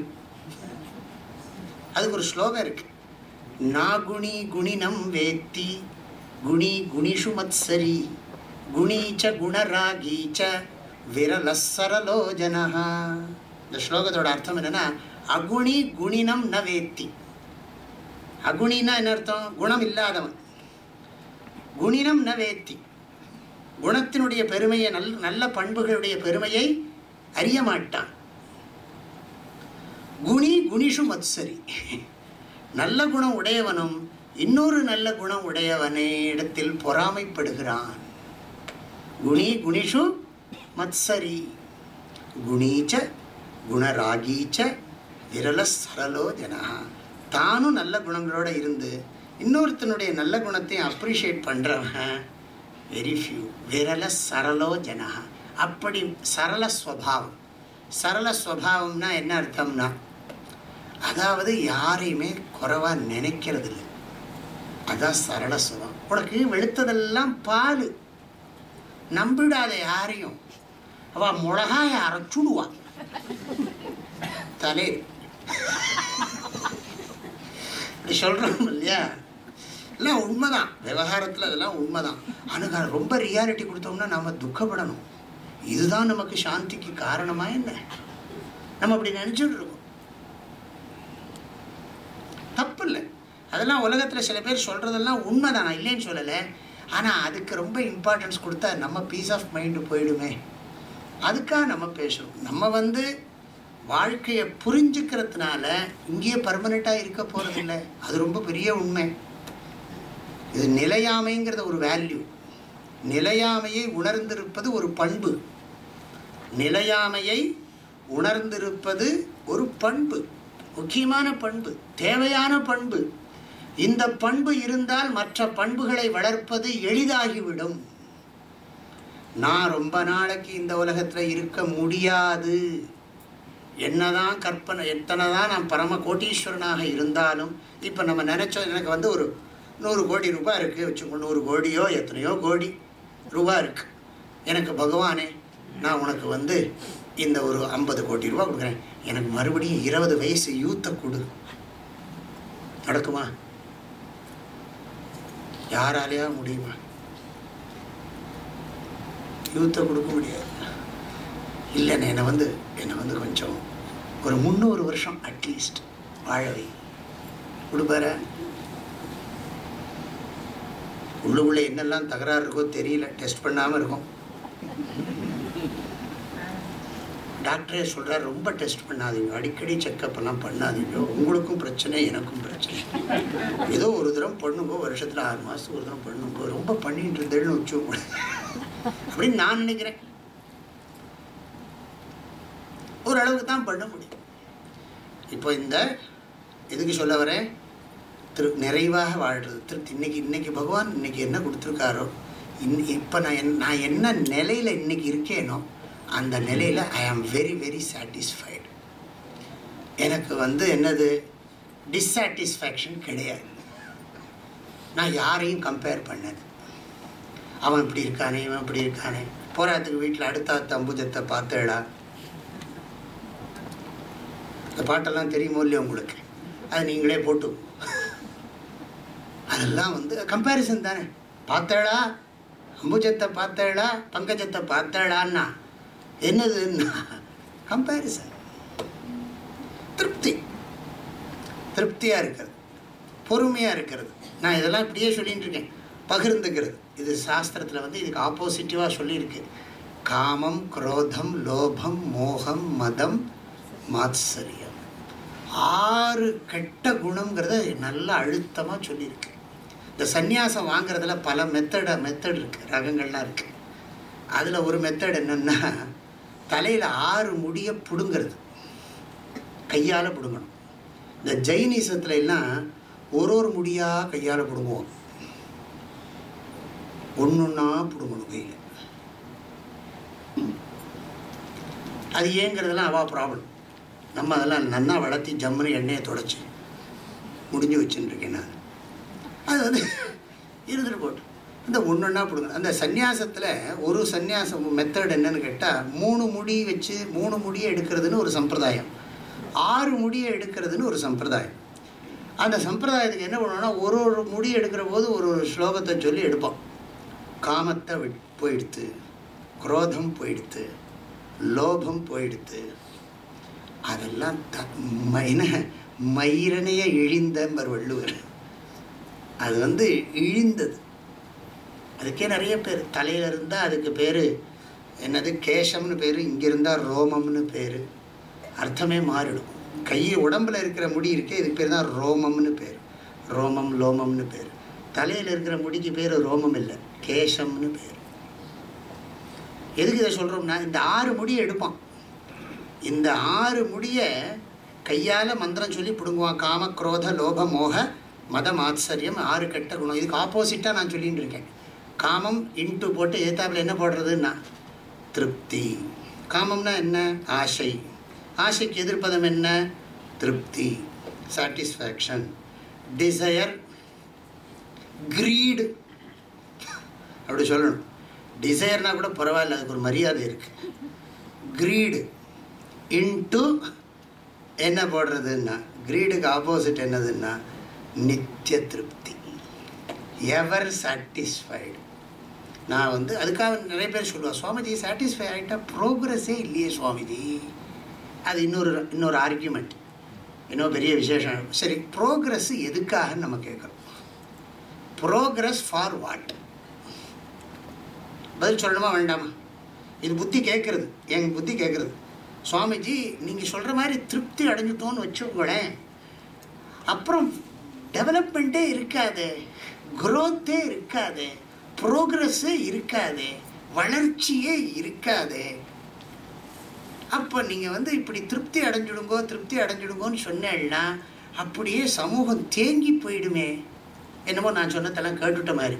அதுக்கு ஒரு ஸ்லோகம் இருக்கு, நாகுணி குணினம் வேத்தி குணி குணிஷு மத்சரி குணீச்ச குணராகீச்ச விரலசரலோஜனஹ. இந்த ஸ்லோகத்தோட அர்த்தம் என்னன்னா, அகுணி குணினம் ந வேத்தி. அகுணின்னா என்ன அர்த்தம்? குணம் இல்லாதவன். குணினம் ந வேத்தி, குணத்தினுடைய பெருமையை, நல் நல்ல பண்புகளுடைய பெருமையை அறிய மாட்டான். குணி குணிஷு மத்சரி, நல்ல குணம் உடையவனும் இன்னொரு நல்ல குணம் உடையவனே இடத்தில் பொறாமைப்படுகிறான். குணி குணிஷு மத்சரி குணீச்ச குணராகீச்ச விரல சரலோ ஜனா. தானும் நல்ல குணங்களோட இருந்து இன்னொருத்தனுடைய நல்ல குணத்தையும் அப்ரிஷியேட் பண்ணுறவன் வெரி ஃபியூ. விரல சரலோ ஜனா. அப்படி சரள ஸ்வபாவம். சரள ஸ்வபாவம்னா என்ன அர்த்தம்னா, அதாவது யாரையுமே குறைவா நினைக்கிறது இல்லை. அதான் சரள சுகம். உனக்கு வெளுத்ததெல்லாம் பால், நம்பிடாத யாரையும். அவ மிளகாய அரைச்சுடுவா தலை. இப்படி சொல்றோம் இல்லையா, எல்லாம் உண்மைதான். விவகாரத்தில் அதெல்லாம் உண்மைதான். ஆனால் ரொம்ப ரியாலிட்டி கொடுத்தோம்னா நம்ம துக்கப்படணும். இதுதான் நமக்கு சாந்திக்கு காரணமா என்ன? நம்ம அப்படி நினைச்சுட்டு இருக்கோம். தப்பு இல்லை, அதெல்லாம் உலகத்தில் சில பேர் சொல்றதெல்லாம் உண்மைதான், நான் இல்லைன்னு சொல்லலை. ஆனால் அதுக்கு ரொம்ப இம்பார்ட்டன்ஸ் கொடுத்தா நம்ம பீஸ் ஆஃப் மைண்டு போயிடுமே. அதுக்காக நம்ம பேசுகிறோம். நம்ம வந்து வாழ்க்கையை புரிஞ்சுக்கிறதுனால இங்கேயே பர்மனெண்ட்டாக இருக்க போகிறதில்லை. அது ரொம்ப பெரிய உண்மை. இது நிலையாமைங்கிறத ஒரு வேல்யூ. நிலையாமையை உணர்ந்திருப்பது ஒரு பண்பு. நிலையாமையை உணர்ந்திருப்பது ஒரு பண்பு, முக்கியமான பண்பு, தேவையான பண்பு. இந்த பண்பு இருந்தால் மற்ற பண்புகளை வளர்ப்பது எளிதாகிவிடும். நான் ரொம்ப நாளைக்கு இந்த உலகத்தில் இருக்க முடியாது, என்னதான் கற்பனை, எத்தனை தான் நான் பரம கோட்டீஸ்வரனாக இருந்தாலும், இப்போ நம்ம நினச்சோம் எனக்கு வந்து ஒரு நூறு கோடி ரூபாய் இருக்குது வச்சுக்கோ, நூறு கோடியோ எத்தனையோ கோடி ரூபா இருக்குது, எனக்கு பகவானே நான் உனக்கு வந்து இந்த ஒரு ஐம்பது கோடி ரூபா கொடுக்குறேன், எனக்கு மறுபடியும் இருபது வயசு யூத்தை கொடு. நடக்குமா? யாராலையா முடியுமா? யூத்தை கொடுக்க முடியாது. இல்லைண்ணே, என்னை வந்து என்னை வந்து கொஞ்சம் ஒரு முந்நூறு வருஷம் அட்லீஸ்ட் வாழவை கொடுப்பார. உள்ளுக்குள்ளே என்னெல்லாம் தகராறு இருக்கோ தெரியல, டெஸ்ட் பண்ணாமல் இருக்கும். டாக்டரே சொல்கிறார், ரொம்ப டெஸ்ட் பண்ணாதீங்க, அடிக்கடி செக்கப் எல்லாம் பண்ணாதீங்க, உங்களுக்கும் பிரச்சனை எனக்கும் பிரச்சனை. ஏதோ ஒரு தரம் பண்ணுங்க, வருஷத்தில் ஆறு மாதத்துக்கு ஒரு தரம் பண்ணுங்க, ரொம்ப பண்ணிட்டு இருந்தேன்னு வச்சுக்கோங்க அப்படின்னு நான் நினைக்கிறேன். ஓரளவுக்கு தான் பண்ண முடியும். இப்போ இந்த எதுக்கு சொல்ல வரேன், திரு நிறைவாக வாழ்கிறது, திருப்தி. இன்னைக்கு இன்னைக்கு பகவான் இன்னைக்கு என்ன கொடுத்துருக்காரோ, இன் இப்போ நான் என் நான் என்ன நிலையில் இன்னைக்கு இருக்கேனோ அந்த நிலையில் ஐ ஆம் வெரி வெரி சாட்டிஸ்ஃபைடு. எனக்கு வந்து என்னது டிஸ்சாட்டிஸ்ஃபேக்ஷன் கிடையாது. நான் யாரையும் கம்பேர் பண்ணது, அவன் இப்படி இருக்கானே இவன் இப்படி இருக்கானே. போராட்டத்துக்கு வீட்டில் அடுத்த தம்புஜத்தை பார்த்தேடா, இந்த பாட்டெல்லாம் தெரியுமோ இல்லையா உங்களுக்கு, அது நீங்களே போட்டு, அதெல்லாம் வந்து கம்பேரிசன் தானே. பார்த்தேடா அம்புஜத்தை பார்த்தேடா பங்கஜத்தை பார்த்தேடான்னா என்னதுன்னா கம்பேரிசன். திருப்தி, திருப்தியாக இருக்கிறது, பொறுமையாக இருக்கிறது. நான் இதெல்லாம் இப்படியே சொல்லிகிட்டு இருக்கேன். பகிர்ந்துக்கிறது, இது சாஸ்திரத்தில் வந்து இதுக்கு ஆப்போசிட்டிவாக சொல்லியிருக்கு. காமம், குரோதம், லோபம், மோகம், மதம், மாத்சரியம், ஆறு கெட்ட குணங்கிறத நல்லா அழுத்தமாக சொல்லியிருக்கு. இந்த சந்நியாசம் வாங்கிறதுல பல மெத்தட மெத்தட் இருக்குது, ரகங்கள்லாம் இருக்குது. அதில் ஒரு மெத்தட் என்னென்னா, தலையில் ஆறு முடியை பிடுங்கிறது, கையால் பிடுங்கணும். இந்த ஜெயினிசத்துல எல்லாம் ஒரு ஒரு முடியாக கையால் பிடுங்குவோம், ஒன்று ஒன்றா பிடுங்கணும் கையில். அது ஏங்கிறதுலாம் அவா ப்ராப்ளம். நம்ம அதெல்லாம் நன்னா வளர்த்தி ஜம்முன்னு எண்ணெயை தொடச்சி முடிஞ்சு வச்சுருக்கேன் நான். அது வந்து இருந்துட்டு போட்டு இந்த ஒன்று ஒன்றா பிடுங்க. அந்த சந்நியாசத்தில் ஒரு சந்நியாசம் மெத்தட் என்னன்னு கேட்டால், மூணு முடி வச்சு மூணு முடியை எடுக்கிறதுன்னு ஒரு சம்பிரதாயம், ஆறு முடியை எடுக்கிறதுன்னு ஒரு சம்பிரதாயம். அந்த சம்பிரதாயத்துக்கு என்ன பண்ணுவோம்னா ஒரு ஒரு முடி எடுக்கிற போது ஒரு ஒரு ஸ்லோகத்தை சொல்லி எடுப்போம். காமத்தை போயிடுத்து, குரோதம் போயிடுத்து, லோபம் போயிடுத்து, அதெல்லாம் த மைன மயிரனைய இழிந்தம்பர் வள்ளுவர். அது வந்து இழிந்தது. அதுக்கே நிறைய பேர். தலையில் இருந்தால் அதுக்கு பேர் என்னது கேசம்னு பேர், இங்கே இருந்தால் ரோமம்னு பேர். அர்த்தமே மாறிடும். கை உடம்பில் இருக்கிற முடி இருக்கே இதுக்கு பேர் தான் ரோமம்னு பேர். ரோமம் லோமம்னு பேர். தலையில் இருக்கிற முடிக்கு பேர் ரோமம் இல்லை, கேசம்னு பேர். எதுக்கு இதை சொல்கிறோம்னா, இந்த ஆறு முடியை எடுப்பான். இந்த ஆறு முடியை கையால் மந்திரம் சொல்லி பிடுங்குவான். காம குரோத லோப மோக மத மாத்சரியம், ஆறு கெட்ட குணம். இதுக்கு ஆப்போசிட்டாக நான் சொல்லிகிட்டு இருக்கேன். காமம் இன்ட்டு போட்டு ஏத்தாப்பில் என்ன போடுறதுன்னா திருப்தி. காமம்னா என்ன? ஆசை. ஆசைக்கு எதிர்ப்பதம் என்ன? திருப்தி, சாட்டிஸ்ஃபேக்ஷன். டிசையர், கிரீடு அப்படி சொல்லணும். டிசையர்னா கூட பரவாயில்ல, அதுக்கு ஒரு மரியாதை இருக்குது. கிரீடு இன்ட்டு என்ன போடுறதுன்னா, கிரீடுக்கு ஆப்போசிட் என்னதுன்னா நித்திய திருப்தி, எவர் சாட்டிஸ்ஃபைடு. நான் வந்து அதுக்காக நிறைய பேர் சொல்லுவேன், சுவாமிஜி சாட்டிஸ்ஃபை ஆகிட்டா ப்ரோக்ரஸே இல்லையே சுவாமிஜி. அது இன்னொரு இன்னொரு ஆர்கியூமெண்ட், இன்னும் பெரிய விசேஷம். சரி, ப்ரோக்ரஸ் எதுக்காகன்னு நம்ம கேட்குறோம். Progress for what? பதில் சொல்லணுமா வேண்டாமா? இது புத்தி கேட்குறது, எங்கள் புத்தி கேட்குறது. சுவாமிஜி நீங்கள் சொல்கிற மாதிரி திருப்தி அடைஞ்சிட்டோன்னு வச்சுக்கோங்களேன், அப்புறம் டெவலப்மெண்ட்டே இருக்காது, குரோத்தே இருக்காது, ப்ரோக்ரஸ்ஸே இருக்காது, வளர்ச்சியே இருக்காது. அப்போ நீங்கள் வந்து இப்படி திருப்தி அடைஞ்சிடுங்கோ திருப்தி அடைஞ்சிடுங்கோன்னு சொன்னேன்னா அப்படியே சமூகம் தேங்கி போயிடுமே. என்னமோ நான் சொன்னதெல்லாம் கேட்டுவிட்ட மாதிரி,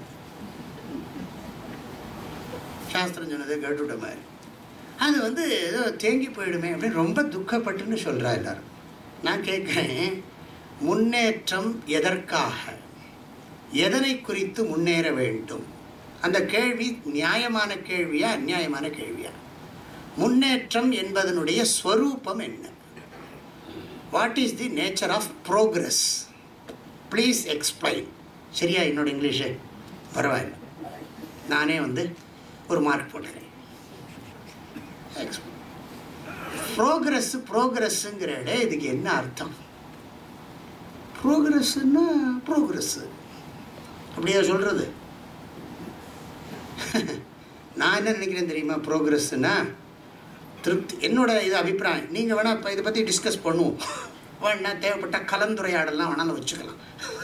சாஸ்திரம் சொன்னதை கேட்டுவிட்ட மாதிரி, அது வந்து ஏதோ தேங்கி போயிடுமே அப்படின்னு ரொம்ப துக்கப்பட்டுன்னு சொல்கிறா எல்லாரும். நான் கேட்குறேன், முன்னேற்றம் எதற்காக, எதனை குறித்து முன்னேற வேண்டும்? அந்த கேள்வி நியாயமான கேள்வியா அநியாயமான கேள்வியா? முன்னேற்றம் என்பதனுடைய ஸ்வரூபம் என்ன? What is the nature of progress? Please explain. சரியா? என்னோட இங்கிலீஷு பரவாயில்ல, நானே வந்து ஒரு மார்க் போட்டுறேன். ப்ரோக்ரஸ் ப்ரோக்ரஸ்ங்கிற இதுக்கு என்ன அர்த்தம்? ப்ரோக்ரஸ்ன்னா ப்ரோக்ரஸ் அப்படியா சொல்கிறது? நான் என்ன நினைக்கிறேன் தெரியுமா? ப்ரோக்ரஸ்னா திருப்தி. என்னோட இது அபிப்பிராயம். நீங்கள் வேணால் இப்போ இதை பற்றி டிஸ்கஸ் பண்ணுவோம், வேணா தேவைப்பட்ட கலந்துரையாடலாம் வேணாலும் வச்சுக்கலாம்.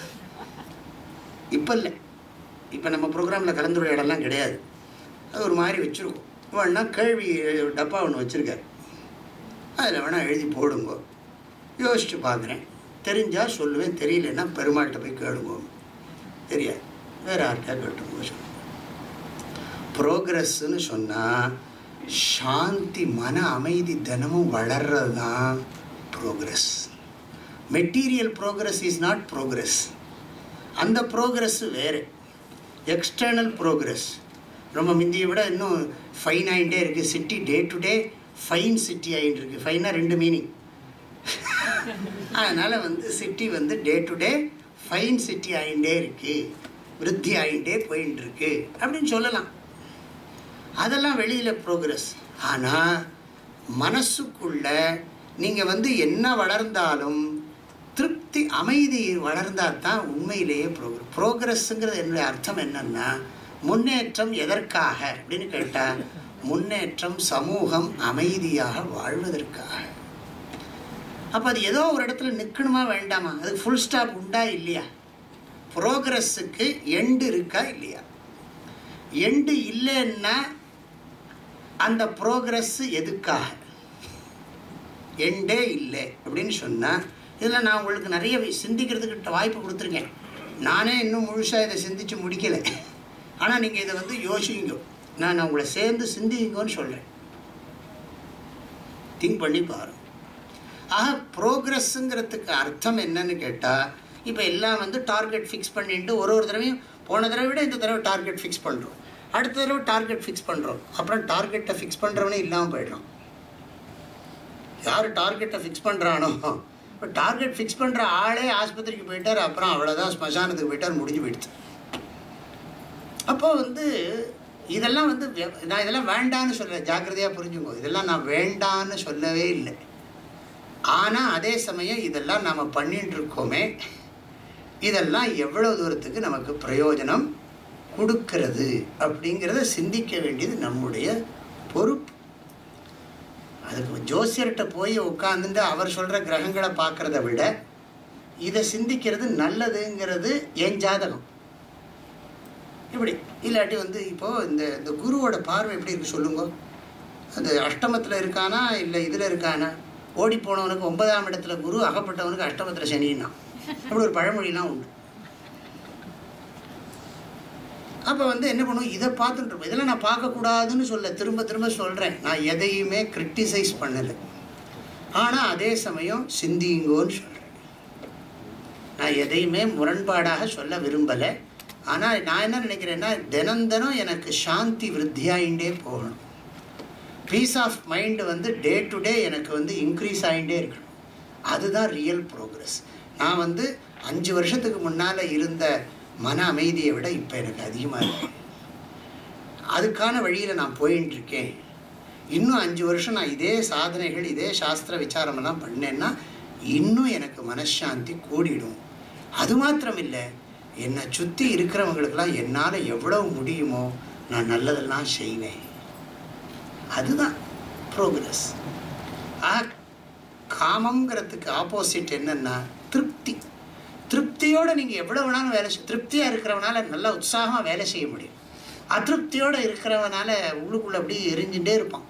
இப்போ இல்லை, இப்போ நம்ம ப்ரோக்ராமில் கலந்துரையாடலாம் கிடையாது. அது ஒரு மாதிரி வச்சுருக்கோம். வேணா கேள்வி டப்பா ஒன்று வச்சுருக்காரு, அதில் வேணால் எழுதி போடுங்க, யோசித்து பார்க்குறேன், தெரிஞ்சால் சொல்லுவேன், தெரியலன்னா பெருமாள்கிட்ட போய் கேளுங்க, தெரியாது வேறு யார்கிட்ட கேட்டுங்க. சொல்லுங்கள். ப்ரோக்ரஸ்ன்னு சொன்னால் சாந்தி, மன அமைதி தினமும் வளர்றது தான் progress. Material progress is not progress. அந்த ப்ரோக்ரஸ் வேறு. எக்ஸ்டர்னல் ப்ரோக்ரஸ் ரொம்ப முந்தியை விட இன்னும் ஃபைன் ஆகிட்டே இருக்குது. City day to day fine city ஆகிட்டு இருக்குது. ஃபைனாக ரெண்டு மீனிங். அதனால் வந்து சிட்டி வந்து day to day fine city ஆகிட்டே இருக்குது, விருத்தி ஆகிட்டே போயின்னு இருக்கு அப்படின்னு சொல்லலாம். அதெல்லாம் வெளியில் ப்ரோக்ரஸ். ஆனால் மனசுக்குள்ள நீங்கள் வந்து என்ன வளர்ந்தாலும் திருப்தி, அமைதி வளர்ந்தால் தான் உண்மையிலேயே ப்ரோக்ரஸ். ப்ரோக்ரஸ்ங்கிறது என்னுடைய அர்த்தம் என்னன்னா, முன்னேற்றம் எதற்காக அப்படின்னு கேட்டால், முன்னேற்றம் சமூகம் அமைதியாக வாழ்வதற்காக. அப்போ அது ஏதோ ஒரு இடத்துல நிற்கணுமா வேண்டாமா? அதுக்கு ஃபுல் ஸ்டாப் உண்டா இல்லையா? ப்ரோக்ரஸுக்கு எண்டு இருக்கா இல்லையா? எண்டு இல்லைன்னா அந்த ப்ரோக்ரஸ் எதுக்காக? எண்டே இல்லை அப்படின்னு சொன்னால், இதில் நான் உங்களுக்கு நிறைய சிந்திக்கிறதுக்கிட்ட வாய்ப்பு கொடுத்துருக்கேன். நானே இன்னும் முழுசாக இதை சிந்தித்து முடிக்கலை. ஆனால் நீங்கள் இதை வந்து யோசிங்க, நான் உங்களை சேர்ந்து சிந்திங்கன்னு சொல்கிறேன். திங்க் பண்ணி பாருங்க. ஆக ப்ரோக்ரஸ்ஸுங்கிறதுக்கு அர்த்தம் என்னன்னு கேட்டால், இப்போ எல்லாம் வந்து டார்கெட் ஃபிக்ஸ் பண்ணிட்டு ஒரு ஒரு தடவையும் போன தடவை விட இந்த தடவை டார்கெட் ஃபிக்ஸ் பண்ணுறோம், அடுத்த தடவை டார்கெட் ஃபிக்ஸ் பண்ணுறோம், அப்புறம் டார்கெட்டை ஃபிக்ஸ் பண்ணுறவனே இல்லாமல் போய்டும். யார் டார்கெட்டை ஃபிக்ஸ் பண்ணுறானோ இப்போ டார்கெட் ஃபிக்ஸ் பண்ணுற ஆளே ஆஸ்பத்திரிக்கு போயிட்டார், அப்புறம் அவ்வளோதான், ஸ்மசானத்துக்கு போயிட்டார், முடிஞ்சு போயிடுது. அப்போ வந்து இதெல்லாம் வந்து நான் இதெல்லாம் வேண்டான்னு சொல்ல, ஜாக்கிரதையாக புரிஞ்சுக்கோ, இதெல்லாம் நான் வேண்டான்னு சொல்லவே இல்லை. ஆனால் அதே சமயம் இதெல்லாம் நாம் பண்ணிட்டு இருக்கோமே, இதெல்லாம் எவ்வளோ தூரத்துக்கு நமக்கு பிரயோஜனம் கொடுக்கிறது அப்படிங்கிறத சிந்திக்க வேண்டியது நம்முடைய பொறுப்பு. அதுக்கு ஜோசியர்கிட்ட போய் உட்காந்துட்டு அவர் சொல்கிற கிரகங்களை பார்க்குறத விட இதை சிந்திக்கிறது நல்லதுங்கிறது என் ஜாதகம். இப்படி இல்லாட்டி வந்து இப்போது இந்த இந்த குருவோட பார்வை எப்படி இருக்கு சொல்லுங்க. அந்த அஷ்டமத்தில் இருக்கானா இல்லை இதில் இருக்கானா? ஓடி போனவனுக்கு ஒன்பதாம் இடத்துல குரு, அகப்பட்டவனுக்கு அஷ்டமத்தில் சனின்னா, அப்படி ஒரு பழமொழிலாம் உண்டு. அப்போ வந்து என்ன பண்ணுவோம், இதை பார்த்துட்டு இருப்போம். இதெல்லாம் நான் பார்க்கக்கூடாதுன்னு சொல்ல, திரும்ப திரும்ப சொல்கிறேன். நான் எதையுமே கிரிட்டிசைஸ் பண்ணலை, ஆனால் அதே சமயம் சிந்திங்கோன்னு சொல்கிறேன். நான் எதையுமே முரண்பாடாக சொல்ல விரும்பலை. ஆனால் நான் என்ன நினைக்கிறேன்னா, தினம் தினம் எனக்கு சாந்தி விருத்தியாகிண்டே போகணும். பீஸ் ஆஃப் மைண்டு வந்து டே டு டே எனக்கு வந்து இன்க்ரீஸ் ஆகிட்டே இருக்கணும். அதுதான் ரியல் ப்ரோக்ரஸ். நான் வந்து அஞ்சு வருஷத்துக்கு முன்னால் இருந்த மன அமைதியை விட இப்போ எனக்கு அதிகமாக இருக்கு. அதுக்கான வழியில் நான் போயின்னு இருக்கேன். இன்னும் அஞ்சு வருஷம் நான் இதே சாதனைகள், இதே சாஸ்திர விசாரமெல்லாம் பண்ணேன்னா இன்னும் எனக்கு மனசாந்தி கூடிடும். அது மாத்திரம் இல்லை, என்னை சுற்றி இருக்கிறவங்களுக்கெல்லாம் என்னால் எவ்வளவு முடியுமோ நான் நல்லதெல்லாம் செய்வேன். அதுதான் ப்ரோக்ரஸ். ஆ காமங்கிறதுக்கு ஆப்போசிட் என்னென்னா திருப்தி. திருப்தியோடு நீங்கள் எவ்வளோ வேணாலும் வேலை செய், திருப்தியாக இருக்கிறவனால நல்லா உற்சாகமாக வேலை செய்ய முடியும். அதிருப்தியோடு இருக்கிறவனால உள்ளுக்குள்ளே அப்படி எரிஞ்சுட்டே இருப்பான்.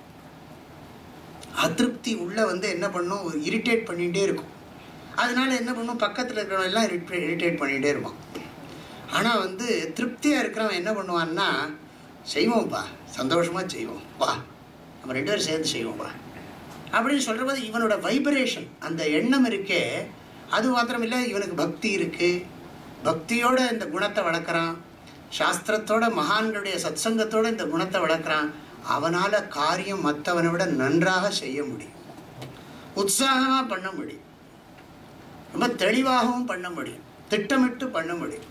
அதிருப்தி உள்ளே வந்து என்ன பண்ணும், இரிட்டேட் பண்ணிகிட்டே இருக்கும். அதனால என்ன பண்ணும், பக்கத்தில் இருக்கிறவன் எல்லாம் இரிட்டே இரிட்டேட் பண்ணிகிட்டே இருப்பான். ஆனால் வந்து திருப்தியாக இருக்கிறவன் என்ன பண்ணுவான்னா, செய்வோம்ப்பா, சந்தோஷமாக செய்வோம், வா நம்ம ரெண்டு பேரும் சேர்ந்து செய்வோம்ப்பா அப்படின்னு சொல்கிற போது இவனோட வைப்ரேஷன், அந்த எண்ணம் இருக்கே, அது மாத்திரம் இல்லை, இவனுக்கு பக்தி இருக்குது. பக்தியோடு இந்த குணத்தை வளர்க்குறான், சாஸ்திரத்தோட மகான்களுடைய சத்சங்கத்தோடு இந்த குணத்தை வளர்க்குறான். அவனால் காரியம் மற்றவனை விட நன்றாக செய்ய முடியும், உற்சாகமாக பண்ண முடியும், ரொம்ப தெளிவாகவும் பண்ண முடியும், திட்டமிட்டு பண்ண முடியும்.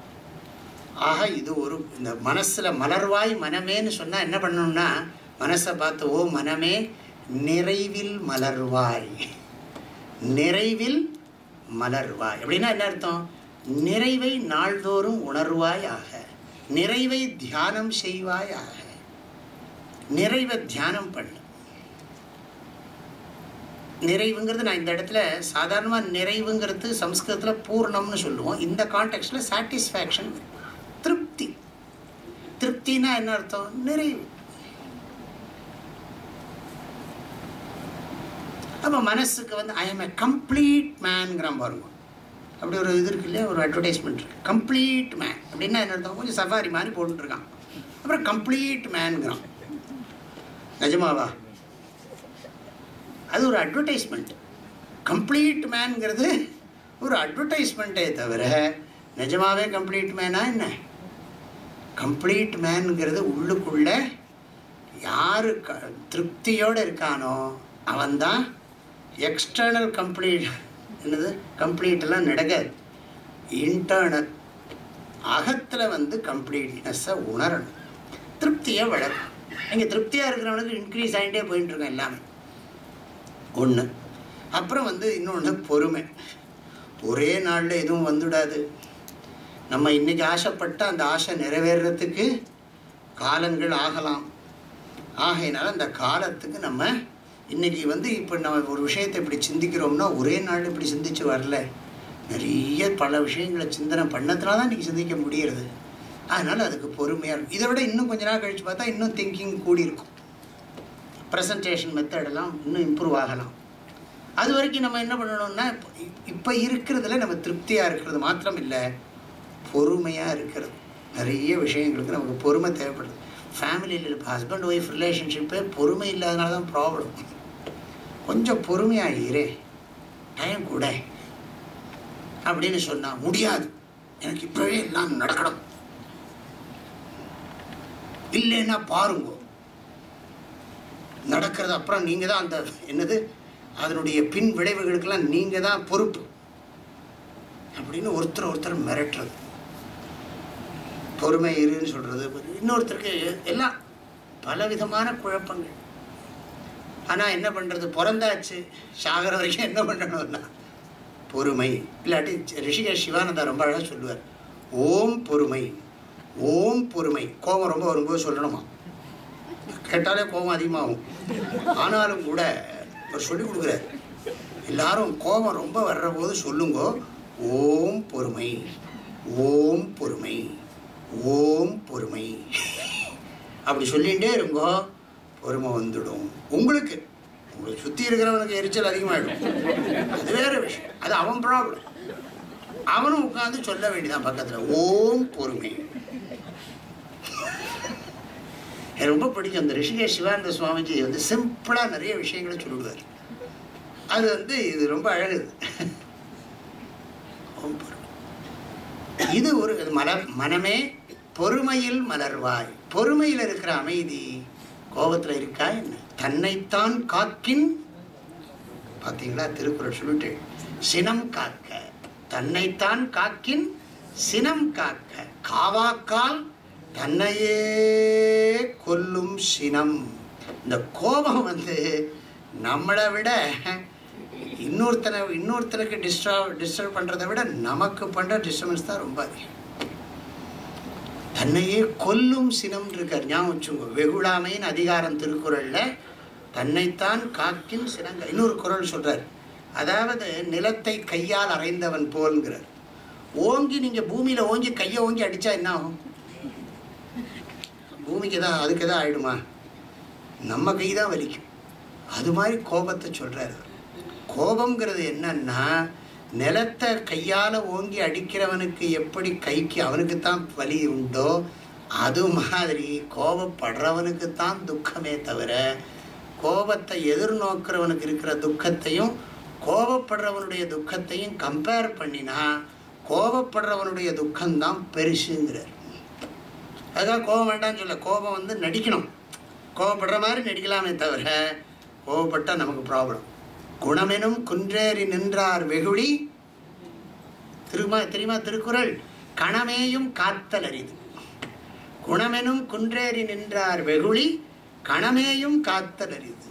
ஆக இது ஒரு இந்த மனசில் மலர்வாய் மனமேன்னு சொன்னால் என்ன பண்ணணும்னா, மனசை பார்த்து ஓ மனமே நிறைவில் மலர்வாய், நிறைவில் மலர்வாய் அப்படின்னா என்ன அர்த்தம்? நிறைவை நாள்தோறும் உணர்வாய் ஆக, நிறைவை தியானம் செய்வாய் ஆக, நிறைவை தியானம் பண்ணு. நிறைவுங்கிறது நான் இந்த இடத்துல சாதாரணமாக நிறைவுங்கிறது சம்ஸ்கிருதத்தில் பூர்ணம்னு சொல்லுவோம். இந்த கான்டெக்ஸ்டில் சாட்டிஸ்ஃபேக்ஷன், திருப்தி. திருப்தினா என்ன அர்த்தம்? நிறைவு. அப்போ மனசுக்கு வந்து ஐ எம் எ கம்ப்ளீட் மேன்ங்கிறான் பாருங்க. அப்படி ஒரு இது இருக்கு இல்லையா, ஒரு அட்வர்டைஸ்மெண்ட் இருக்குது, கம்ப்ளீட் மேன் அப்படின்னா என்ன அர்த்தம்? கொஞ்சம் சஃபாரி மாதிரி போட்டுருக்கான், அப்புறம் கம்ப்ளீட் மேன்ங்கிறான். நிஜமாவா? அது ஒரு அட்வர்டைஸ்மெண்ட். கம்ப்ளீட் மேன்ங்கிறது ஒரு அட்வர்டைஸ்மெண்ட்டே தவிர நிஜமாவே கம்ப்ளீட் மேனா என்ன? கம்ப்ளீட் மேன்ங்கிறது உள்ளுக்குள்ள யார் க திருப்தியோடு இருக்கானோ அவன்தான். எக்ஸ்டர்னல் கம்ப்ளீட் என்னது கம்ப்ளீட்டெல்லாம் நடக்காது. இன்டர்னல் அகத்தில் வந்து கம்ப்ளீட்னஸை உணரணும், திருப்தியை வளரும். இங்கே திருப்தியாக இருக்கிறவனுக்கு இன்க்ரீஸ் ஆகிட்டே போயிட்டுருக்கோம் எல்லாமே ஒன்று. அப்புறம் வந்து இன்னொன்று பொறுமை. ஒரே நாளில் எதுவும் வந்துவிடாது. நம்ம இன்றைக்கி ஆசைப்பட்ட அந்த ஆசை நிறைவேறத்துக்கு காலங்கள் ஆகலாம். ஆகையினால அந்த காலத்துக்கு நம்ம இன்றைக்கி வந்து இப்போ நம்ம ஒரு விஷயத்தை இப்படி சிந்திக்கிறோம்னா ஒரே நாள் இப்படி சிந்திச்சு வரல, நிறைய பல விஷயங்களை சிந்தனை பண்ணதுனால தான் இன்றைக்கி சிந்திக்க முடிகிறது. அதனால் அதுக்கு பொறுமையாக இருக்கும். இதை விட இன்னும் கொஞ்ச நாள் கழித்து பார்த்தா இன்னும் திங்கிங் கூடியிருக்கும், ப்ரெசன்டேஷன் மெத்தடெல்லாம் இன்னும் இம்ப்ரூவ் ஆகலாம். அது வரைக்கும் நம்ம என்ன பண்ணணும்னா, இப்போ இருக்கிறதுல நம்ம திருப்தியாக இருக்கிறது மாத்திரம் இல்லை, பொறுமையாக இருக்கிறது. நிறைய விஷயங்களுக்கு நமக்கு பொறுமை தேவைப்படுது. ஃபேமிலியில் இப்போ ஹஸ்பண்ட் ஒய்ஃப் ரிலேஷன்ஷிப்பே பொறுமை இல்லாதனால தான் ப்ராப்ளம். கொஞ்சம் பொறுமையாகிறே, டைம் கூட அப்படின்னு சொன்னால் முடியாது, எனக்கு இப்போவே எல்லாம் நடக்கணும், இல்லைன்னா பாருங்க நடக்கிறது. அப்புறம் நீங்கள் தான் அந்த என்னது அதனுடைய பின் விளைவுகளுக்கெல்லாம் நீங்கள் தான் பொறுப்பு அப்படின்னு ஒருத்தர் ஒருத்தர் மிரட்டுறது. பொறுமை இருன்னு சொல்கிறது, இன்னொருத்தருக்கு எல்லாம் பலவிதமான குழப்பங்கள். ஆனால் என்ன பண்ணுறது, பிறந்தாச்சு சாகர வரைக்கும் என்ன பண்ணணும்னா பொறுமை. இல்லாட்டி ரிஷிகேஷ் சிவானந்தா ரொம்ப அழகாக சொல்லுவார், ஓம் பொறுமை ஓம் பொறுமை. கோபம் ரொம்ப வரும்போது சொல்லணுமா, கேட்டாலே கோபம் அதிகமாகும். ஆனாலும் கூட அவர் சொல்லிக் கொடுக்குறார், எல்லாரும் கோபம் ரொம்ப வர்ற போது சொல்லுங்க ஓம் பொறுமை ஓம் பொறுமை ஓம் பொறுமை. அப்படி சொல்லிகிட்டே இருங்கோ, பொறுமை வந்துடும். உங்களுக்கு உங்களுக்கு சுற்றி இருக்கிறவனுக்கு எரிச்சல் அதிகமாகிடும், அது வேற விஷயம், அது அவன் ப்ராப்ளம். அவனும் உட்காந்து சொல்ல வேண்டியதான் பக்கத்தில் ஓம் பொறுமை. எனக்கு ரொம்ப பிடிக்கும் அந்த ரிஷிகேஷ் சிவானந்த சுவாமிஜி வந்து சிம்பிளாக நிறைய விஷயங்களை சொல்லிடுவார். அது வந்து இது ரொம்ப அழகு. ஓம் பொறுமை, இது ஒரு மல மனமே பொறுமையில் மலர்வாய். பொறுமையில் இருக்கிற அமைதி கோபத்தில் இருக்கா என்ன? தன்னைத்தான் காக்கின், பார்த்தீங்களா திருக்குறள் சொல்லிட்டு, சினம் காக்க, தன்னைத்தான் காக்கின் சினம் காக்க, காவாக்கால் தன்னையே கொல்லும் சினம். இந்த கோபம் வந்து நம்மளை விட இன்னொருத்தனை இன்னொருத்தனுக்கு டிஸ்டர்ப் டிஸ்டர்ப் பண்ணுறதை விட நமக்கு பண்ணுற டிஸ்டர்பன்ஸ் தான் ரொம்ப அதிகம். தன்னையே கொல்லும் சினம் இருக்கார், ஞாபகம் வச்சுங்க. வெகுளாமையின் அதிகாரம் திருக்குறளில் தன்னைத்தான் காக்கின் சினங்க. இன்னொரு குறள் சொல்கிறார், அதாவது நிலத்தை கையால் அறைந்தவன் போல்ங்கிறார். ஓங்கி நீங்கள் பூமியில் ஓங்கி கையை ஓங்கி அடித்தா என்ன ஆகும்? பூமிக்கு தான் அதுக்கு தான் ஆகிடுமா? நம்ம கை தான் வலிக்கும். அது மாதிரி கோபத்தை சொல்கிறார். கோபங்கிறது என்னன்னா, நிலத்தை கையால் ஓங்கி அடிக்கிறவனுக்கு எப்படி கைக்கு அவனுக்கு தான் வலி உண்டோ, அது மாதிரி கோபப்படுறவனுக்கு தான் துக்கமே தவிர, கோபத்தை எதிர்நோக்கிறவனுக்கு இருக்கிற துக்கத்தையும் கோபப்படுறவனுடைய துக்கத்தையும் கம்பேர் பண்ணினா கோபப்படுறவனுடைய துக்கம்தான் பெருசுங்கிறார். அதுக்காக கோபம் வேண்டாம்னு சொல்ல, கோபம் வந்து நடிக்கணும், கோபப்படுற மாதிரி நடிக்கலாமே தவிர கோபப்பட்டால் நமக்கு ப்ராப்ளம். குணமெனும் குன்றேறி நின்றார் வெகுளி, திருமா தெரியுமா திருக்குறள், கணமேயும் காத்தல் அரிது. குணமெனும் குன்றேறி நின்றார் வெகுளி, கணமேயும் காத்தல் அரிது.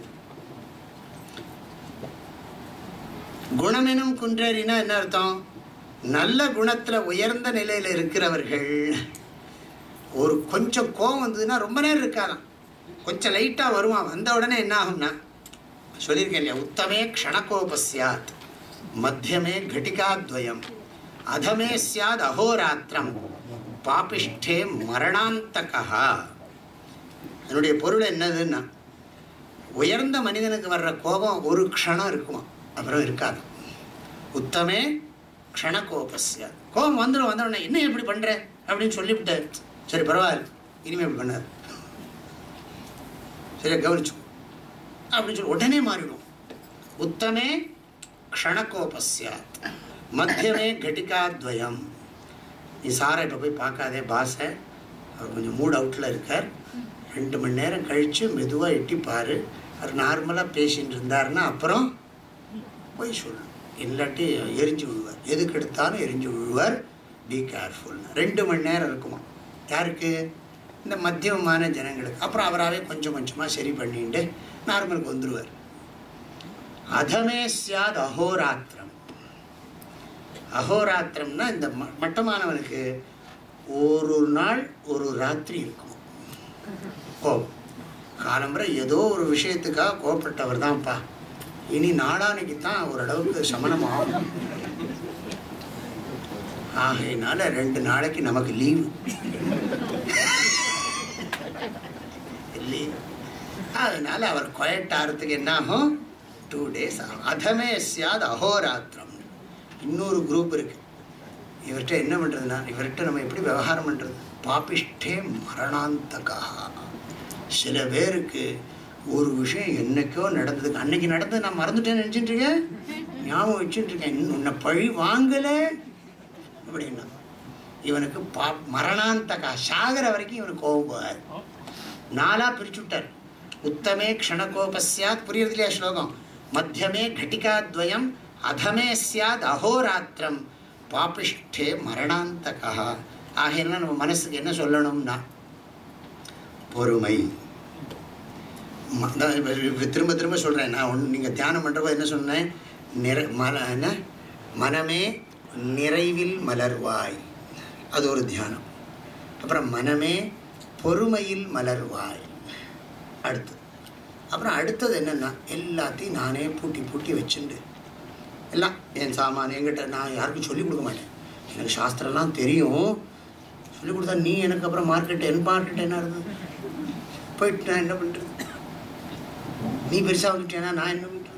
குணமெனும் குன்றேறினா என்ன அர்த்தம்? நல்ல குணத்துல உயர்ந்த நிலையில இருக்கிறவர்கள் ஒரு கொஞ்சம் கோபம் வந்ததுன்னா ரொம்ப நேரம் இருக்காதான், கொஞ்சம் லைட்டா வருமா, வந்த உடனே என்ன ஆகும்னா, சொல்லியிருக்கேன் இல்லையா, உத்தமே க்ஷணகோபஸ்யாத் மத்தியமே கட்டிகாத்வயம் அதமே சியாத் அஹோராத்திரம் பாபிஷ்டே மரணாந்தகா. அதனுடைய பொருள் என்னதுன்னா, உயர்ந்த மனிதனுக்கு வர்ற கோபம் ஒரு க்ஷணம் இருக்குமா, அப்புறம் இருக்காது. உத்தமே க்ஷணகோபஸ்யாத், கோபம் வந்துடும், வந்த உடனே என்ன எப்படி பண்ற அப்படின்னு சொல்லிவிட்டு, சரி பரவாயில்ல இனிமே எப்படி பண்ணாரு, சரி கவனிச்சு அப்படின்னு சொல்லி உடனே மாறிடும். உத்தமே க்ஷணகோபஸ்யாத் மத்தியமே கட்டிகாத்வயம். நீ சாரை இப்போ போய் பார்க்காதே பாஸை, அவர் கொஞ்சம் மூட் அவுட்டில் இருக்கார், ரெண்டு மணி நேரம் கழித்து மெதுவாக எட்டி பாரு, அவர் நார்மலாக பேசிகிட்டு இருந்தாருன்னா அப்புறம் போய் சொல்லணும், இல்லாட்டி எரிஞ்சு விழுவார், எதுக்கு எடுத்தாலும் எரிஞ்சு விழுவார், பி கேர்ஃபுல். ரெண்டு மணி நேரம் இருக்குமா யாருக்கு? இந்த மத்தியமமான ஜனங்களுக்கு. அப்புறம் அவராகவே கொஞ்சம் கொஞ்சமாக சரி பண்ணிட்டு நார்மலுக்கு வந்துடுவார். அதமே சியாத் அஹோராத்திரம். அஹோராத்திரம்னா இந்த மட்டமானவனுக்கு ஒரு நாள் ஒரு ராத்திரி இருக்கும் கோபம். காலம்பரை ஏதோ ஒரு விஷயத்துக்காக கோபப்பட்டவர் தான்ப்பா, இனி நாளானைக்கு தான் ஓரளவுக்கு சமணமாகும். ஆகையினால ரெண்டு நாளைக்கு நமக்கு லீவு இல்லையே, அதனால அவர் குவைட் ஆகிறதுக்கு என்ன ஆகும், டூ டேஸ் ஆகும். அதமே சியாத் அஹோராத்திரம். இன்னொரு குரூப் இருக்கு, இவர்கிட்ட என்ன பண்ணுறதுன்னா, இவர்கிட்ட நம்ம எப்படி விவகாரம் பண்ணுறது, பாபிஷ்டே மரணாந்தகா. சில பேருக்கு ஒரு விஷயம் என்னைக்கோ நடந்ததுக்கு, அன்னைக்கு நடந்தது நான் மறந்துட்டேன்னு நினச்சிட்டு இருக்கேன், ஞாபகம் வச்சுட்டு இருக்கேன், இன்னும் உன்னை பழி வாங்கலை அப்படின்னா இவனுக்கு பா மரணாந்தகா, சாகர வரைக்கும் இவனுக்கு கோபம் போகாது. நாலாக பிரிச்சு விட்டார். உத்தமே க்ஷணகோபஸ்யாத், புரியுறது இல்லையா ஸ்லோகம், மத்தியமே கட்டிகாத்வயம் அதமே சியாத் அஹோராத்திரம் பாபிஷ்டே மரணாந்தகா. ஆகையினா நம்ம மனசுக்கு என்ன சொல்லணும்னா பொறுமை. திரும்ப திரும்ப சொல்கிறேன் நான் ஒன்று, நீங்கள் தியானம் பண்ணுறப்போ என்ன சொன்னேன், நிற மன என்ன மனமே நிறைவில் மலர்வாய், அது ஒரு தியானம். அப்புறம் மனமே பொறுமையில் மலர்வாய் அடுத்தது. அப்புறம் அடுத்தது என்னென்னா எல்லாத்தையும் நானே பூட்டி பூட்டி வச்சுண்டு எல்லாம் என் சாமான் என்கிட்ட நான் யாருக்கும் சொல்லிக் கொடுக்க மாட்டேன். எனக்கு சாஸ்திரம்லாம் தெரியும், சொல்லிக் கொடுத்தா நீ எனக்கு அப்புறம் மார்க்கெட் என் மார்க்கெட் என்ன இருந்தது போயிட்டு நான் என்ன பண்ணுறது, நீ பெருசாக வந்துட்டேன்னா நான் என்ன பண்ணுறது.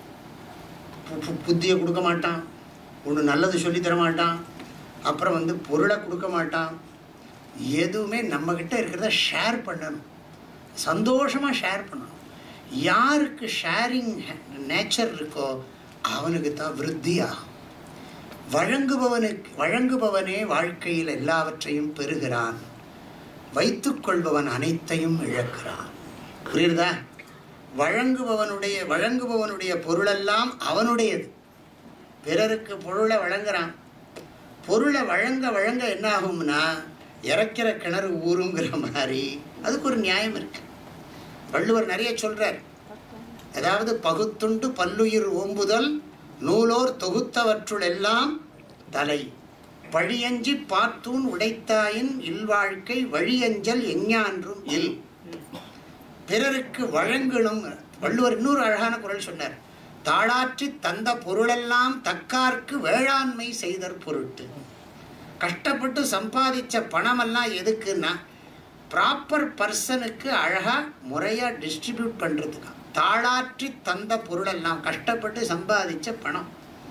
புத்தியை கொடுக்க மாட்டான், ஒன்று நல்லது சொல்லித்தர மாட்டான், அப்புறம் வந்து பொருளை கொடுக்க மாட்டான். எதுவுமே நம்மக்கிட்ட இருக்கிறத ஷேர் பண்ணணும், சந்தோஷமாக ஷேர் பண்ணணும். யாருக்கு ஷேரிங் நேச்சர் இருக்கோ அவனுக்கு தான் விருத்தியாகும். வழங்குபவனுக்கு வழங்குபவனே வாழ்க்கையில் எல்லாவற்றையும் பெறுகிறான், வைத்துக்கொள்பவன் அனைத்தையும் இழக்கிறான். புரியுதா? வழங்குபவனுடைய வழங்குபவனுடைய பொருளெல்லாம் அவனுடையது. பிறருக்கு பொருளை வழங்குறான், பொருளை வழங்க வழங்க என்ன ஆகும்னா இறக்கிற கிணறு ஊருங்கிற மாதிரி அதுக்கு ஒரு நியாயம் இருக்கு. வள்ளுவர் நிறைய சொல்றார். அதாவது பகுத்துண்டு பல்லுயிர் ஓம்புதல் நூலோர் தொகுத்தவற்றுள் எல்லாம் தலை பழியஞ்சி பார்த்தூன் உடைத்தாயின் இல்வாழ்க்கை வழியஞ்சல் எஞ்ஞான்றும் இல். பிறருக்கு வழங்கணும். வள்ளுவர் இன்னொரு அழகான குறள் சொன்னார், தாளாற்றி தந்த பொருளெல்லாம் தக்கார்க்கு வேளாண்மை செய்தற் பொருட்டு. கஷ்டப்பட்டு சம்பாதிச்ச பணமெல்லாம் எதுக்குன்னா ப்ராப்பர் பர்சனுக்கு அழகாக முறையாக டிஸ்ட்ரிபியூட் பண்ணுறதுக்கு. தாளாற்றி தந்த பொருளெல்லாம் கஷ்டப்பட்டு சம்பாதிச்ச பணம்.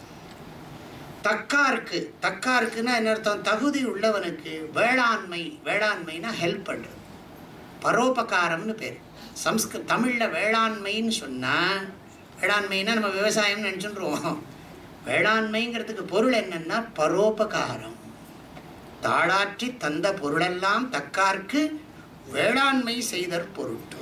தக்காருக்கு, தக்காருக்குன்னா என்ன அர்த்தம், தகுதி உள்ளவனுக்கு வேளாண்மை, வேளாண்மைனா ஹெல்ப் பண்ணுறது, பரோபகாரம்னு பேர். சம்ஸ்கிரு தமிழில் வேளாண்மைன்னு சொன்னால், வேளாண்மைனா நம்ம விவசாயம்னு நினச்சுருவோம். வேளாண்மைங்கிறதுக்கு பொருள் என்னன்னா பரோபகாரம். தாளாற்றி தந்த பொருளெல்லாம் தக்கார்க்கு வேளாண்மை செய்தற் பொருட்டு.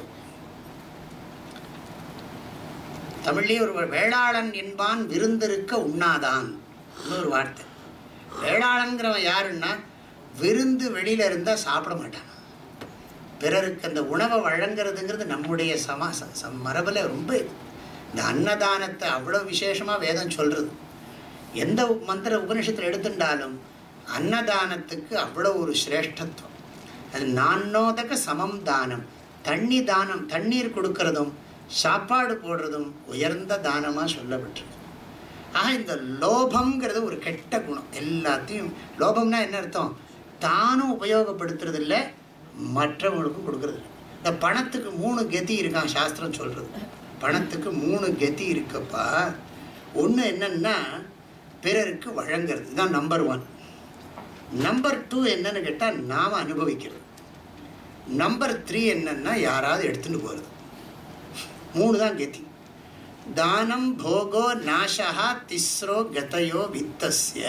தமிழ்லேயே ஒரு வேளாளன் என்பான் விருந்திருக்க உண்ணாதான் இன்னொரு வார்த்தை. வேளாளன்கிறவன் யாருன்னா விருந்து வெளியில இருந்தால் சாப்பிட மாட்டான். பிறருக்கு அந்த உணவை வழங்குறதுங்கிறது நம்முடைய சமா மரபில் ரொம்ப இது. இந்த அன்னதானத்தை அவ்வளோ விசேஷமாக வேதம் சொல்கிறது. எந்த மந்திர உபனிஷத்தில் எடுத்துட்டாலும் அன்னதானத்துக்கு அவ்வளோ ஒரு சிரேஷ்டத்துவம். அது நான்னோதக சமம் தானம். தண்ணி தானம், தண்ணீர் கொடுக்கறதும் சாப்பாடு போடுறதும் உயர்ந்த தானமாக சொல்லப்பட்டிருக்கு. ஆக இந்த லோபம்ங்கிறது ஒரு கெட்ட குணம். எல்லாத்தையும் லோபம்னா என்ன அர்த்தம், தானும் உபயோகப்படுத்துறது இல்லை, மற்றவங்களுக்கும் கொடுக்கறது இல்லை. இந்த பணத்துக்கு மூணு கதி இருக்கான் சாஸ்திரம் சொல்கிறது. பணத்துக்கு மூணு கதி இருக்குப்பா. ஒன்று என்னன்னா பிறருக்கு வழங்கிறது, இதுதான் நம்பர் ஒன். நம்பர் டூ என்னன்னு கேட்டால் நாம் அனுபவிக்கிறது. நம்பர் த்ரீ என்னன்னா யாராவது எடுத்துட்டு போகிறது. மூணு தான் கதி. தானம் போகோ நாசா திஸ்ரோ கதையோ வித்தஸ்ய.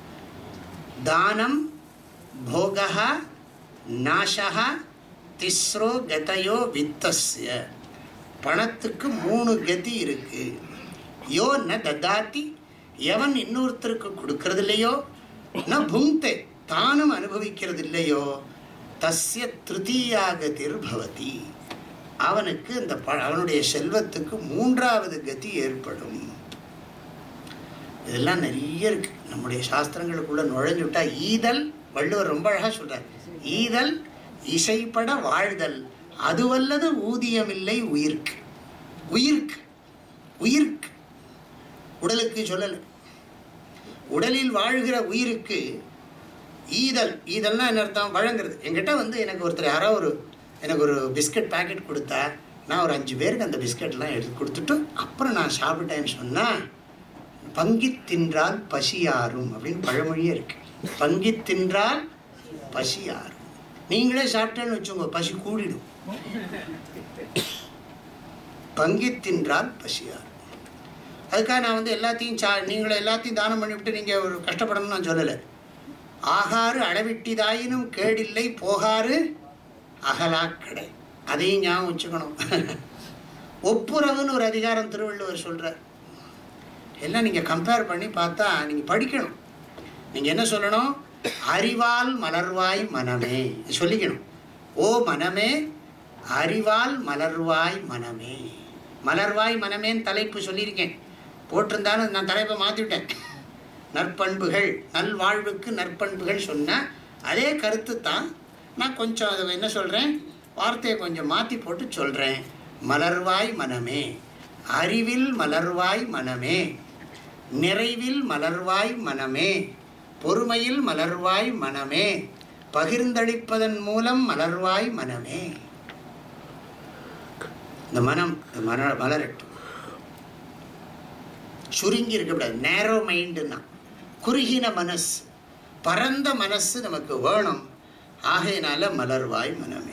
தானம் போகா நாசா திஸ்ரோ கதையோ வித்தஸ்ய. பணத்துக்கு மூணு கதி இருக்கு. யோ ந ததாதி, எவன் இன்னொருத்தருக்கு கொடுக்கறது இல்லையோ, ந புங்க்தே, தானும் அனுபவிக்கிறது இல்லையோ, தஸ்ய திருத்தீயாகதிர் பவதி, அவனுக்கு இந்த அவனுடைய செல்வத்துக்கு மூன்றாவது கதி ஏற்படும். இதெல்லாம் நிறைய இருக்கு நம்முடைய சாஸ்திரங்களுக்குள்ள நுழைஞ்சு விட்டா. ஈதல், வள்ளுவர் ரொம்ப அழகா சொல்றார், ஈதல் இசைப்பட வாழ்தல் அதுவல்லது ஊதியமில்லை உயிர்க்கு. உயிர்க்கு உயிர்க்கு உடலுக்கு சொல்லலை, உடலில் வாழ்கிற உயிருக்கு ஈதல். ஈதல்னா என்ன அர்த்தம், வழங்குறது. என்கிட்ட வந்து எனக்கு ஒருத்தர் யாரோ ஒரு எனக்கு ஒரு பிஸ்கட் பேக்கெட் கொடுத்தா நான் ஒரு அஞ்சு பேருக்கு அந்த பிஸ்கட்லாம் எடுத்து கொடுத்துட்டு அப்புறம் நான் சாப்பிட்டேன்னு சொன்னால் பங்கி தின்றால் பசியாரும் அப்படின்னு பழமொழியே இருக்கு. பங்கி தின்றால் பசியாரும். நீங்களே சாப்பிட்டேன்னு வச்சுங்க, பசி கூடிடும். பங்கி தின்றால் பசியாரும். அதுக்காக நான் வந்து எல்லாத்தையும் சா நீங்களே எல்லாத்தையும் தானம் பண்ணிவிட்டு நீங்கள் ஒரு கஷ்டப்படணும்னு நான் சொல்லலை. ஆகாறு அளவிட்டிதாயினும் கேடில்லை போகாறு அகலாக்கடை, அதையும் ஞாபகம் வச்சுக்கணும். ஒப்புரவுன்னு ஒரு அதிகாரம் திருவள்ளுவர் சொல்கிறார். எல்லாம் நீங்கள் கம்பேர் பண்ணி பார்த்தா நீங்கள் படிக்கணும். நீங்கள் என்ன சொல்லணும்? அறிவால் மலர்வாய் மனமே சொல்லிக்கணும். ஓ மனமே, அறிவால் மலர்வாய் மனமே. மலர்வாய் மனமேன்னு தலைப்பு சொல்லியிருக்கேன், போட்டிருந்தாலும் நான் தலைப்பை மாற்றிவிட்டேன். நற்பண்புகள், நல்வாழ்வுக்கு நற்பண்புகள் சொன்னால் அதே கருத்து தான். நான் கொஞ்சம் அதை என்ன சொல்கிறேன், வார்த்தையை கொஞ்சம் மாற்றி போட்டு சொல்கிறேன். மலர்வாய் மனமே, அறிவில் மலர்வாய் மனமே, நிறைவில் மலர்வாய் மனமே, பொறுமையில் மலர்வாய் மனமே, பகிர்ந்தளிப்பதன் மூலம் மலர்வாய் மனமே. இந்த மனம் மல மலரட்டும். சுருங்கி இருக்கக்கூடாது. நேரோ மைண்டுன்னா குறுகின மனசு, பரந்த மனசு நமக்கு வேணும். ஆகையினால மலர்வாய் மனமே.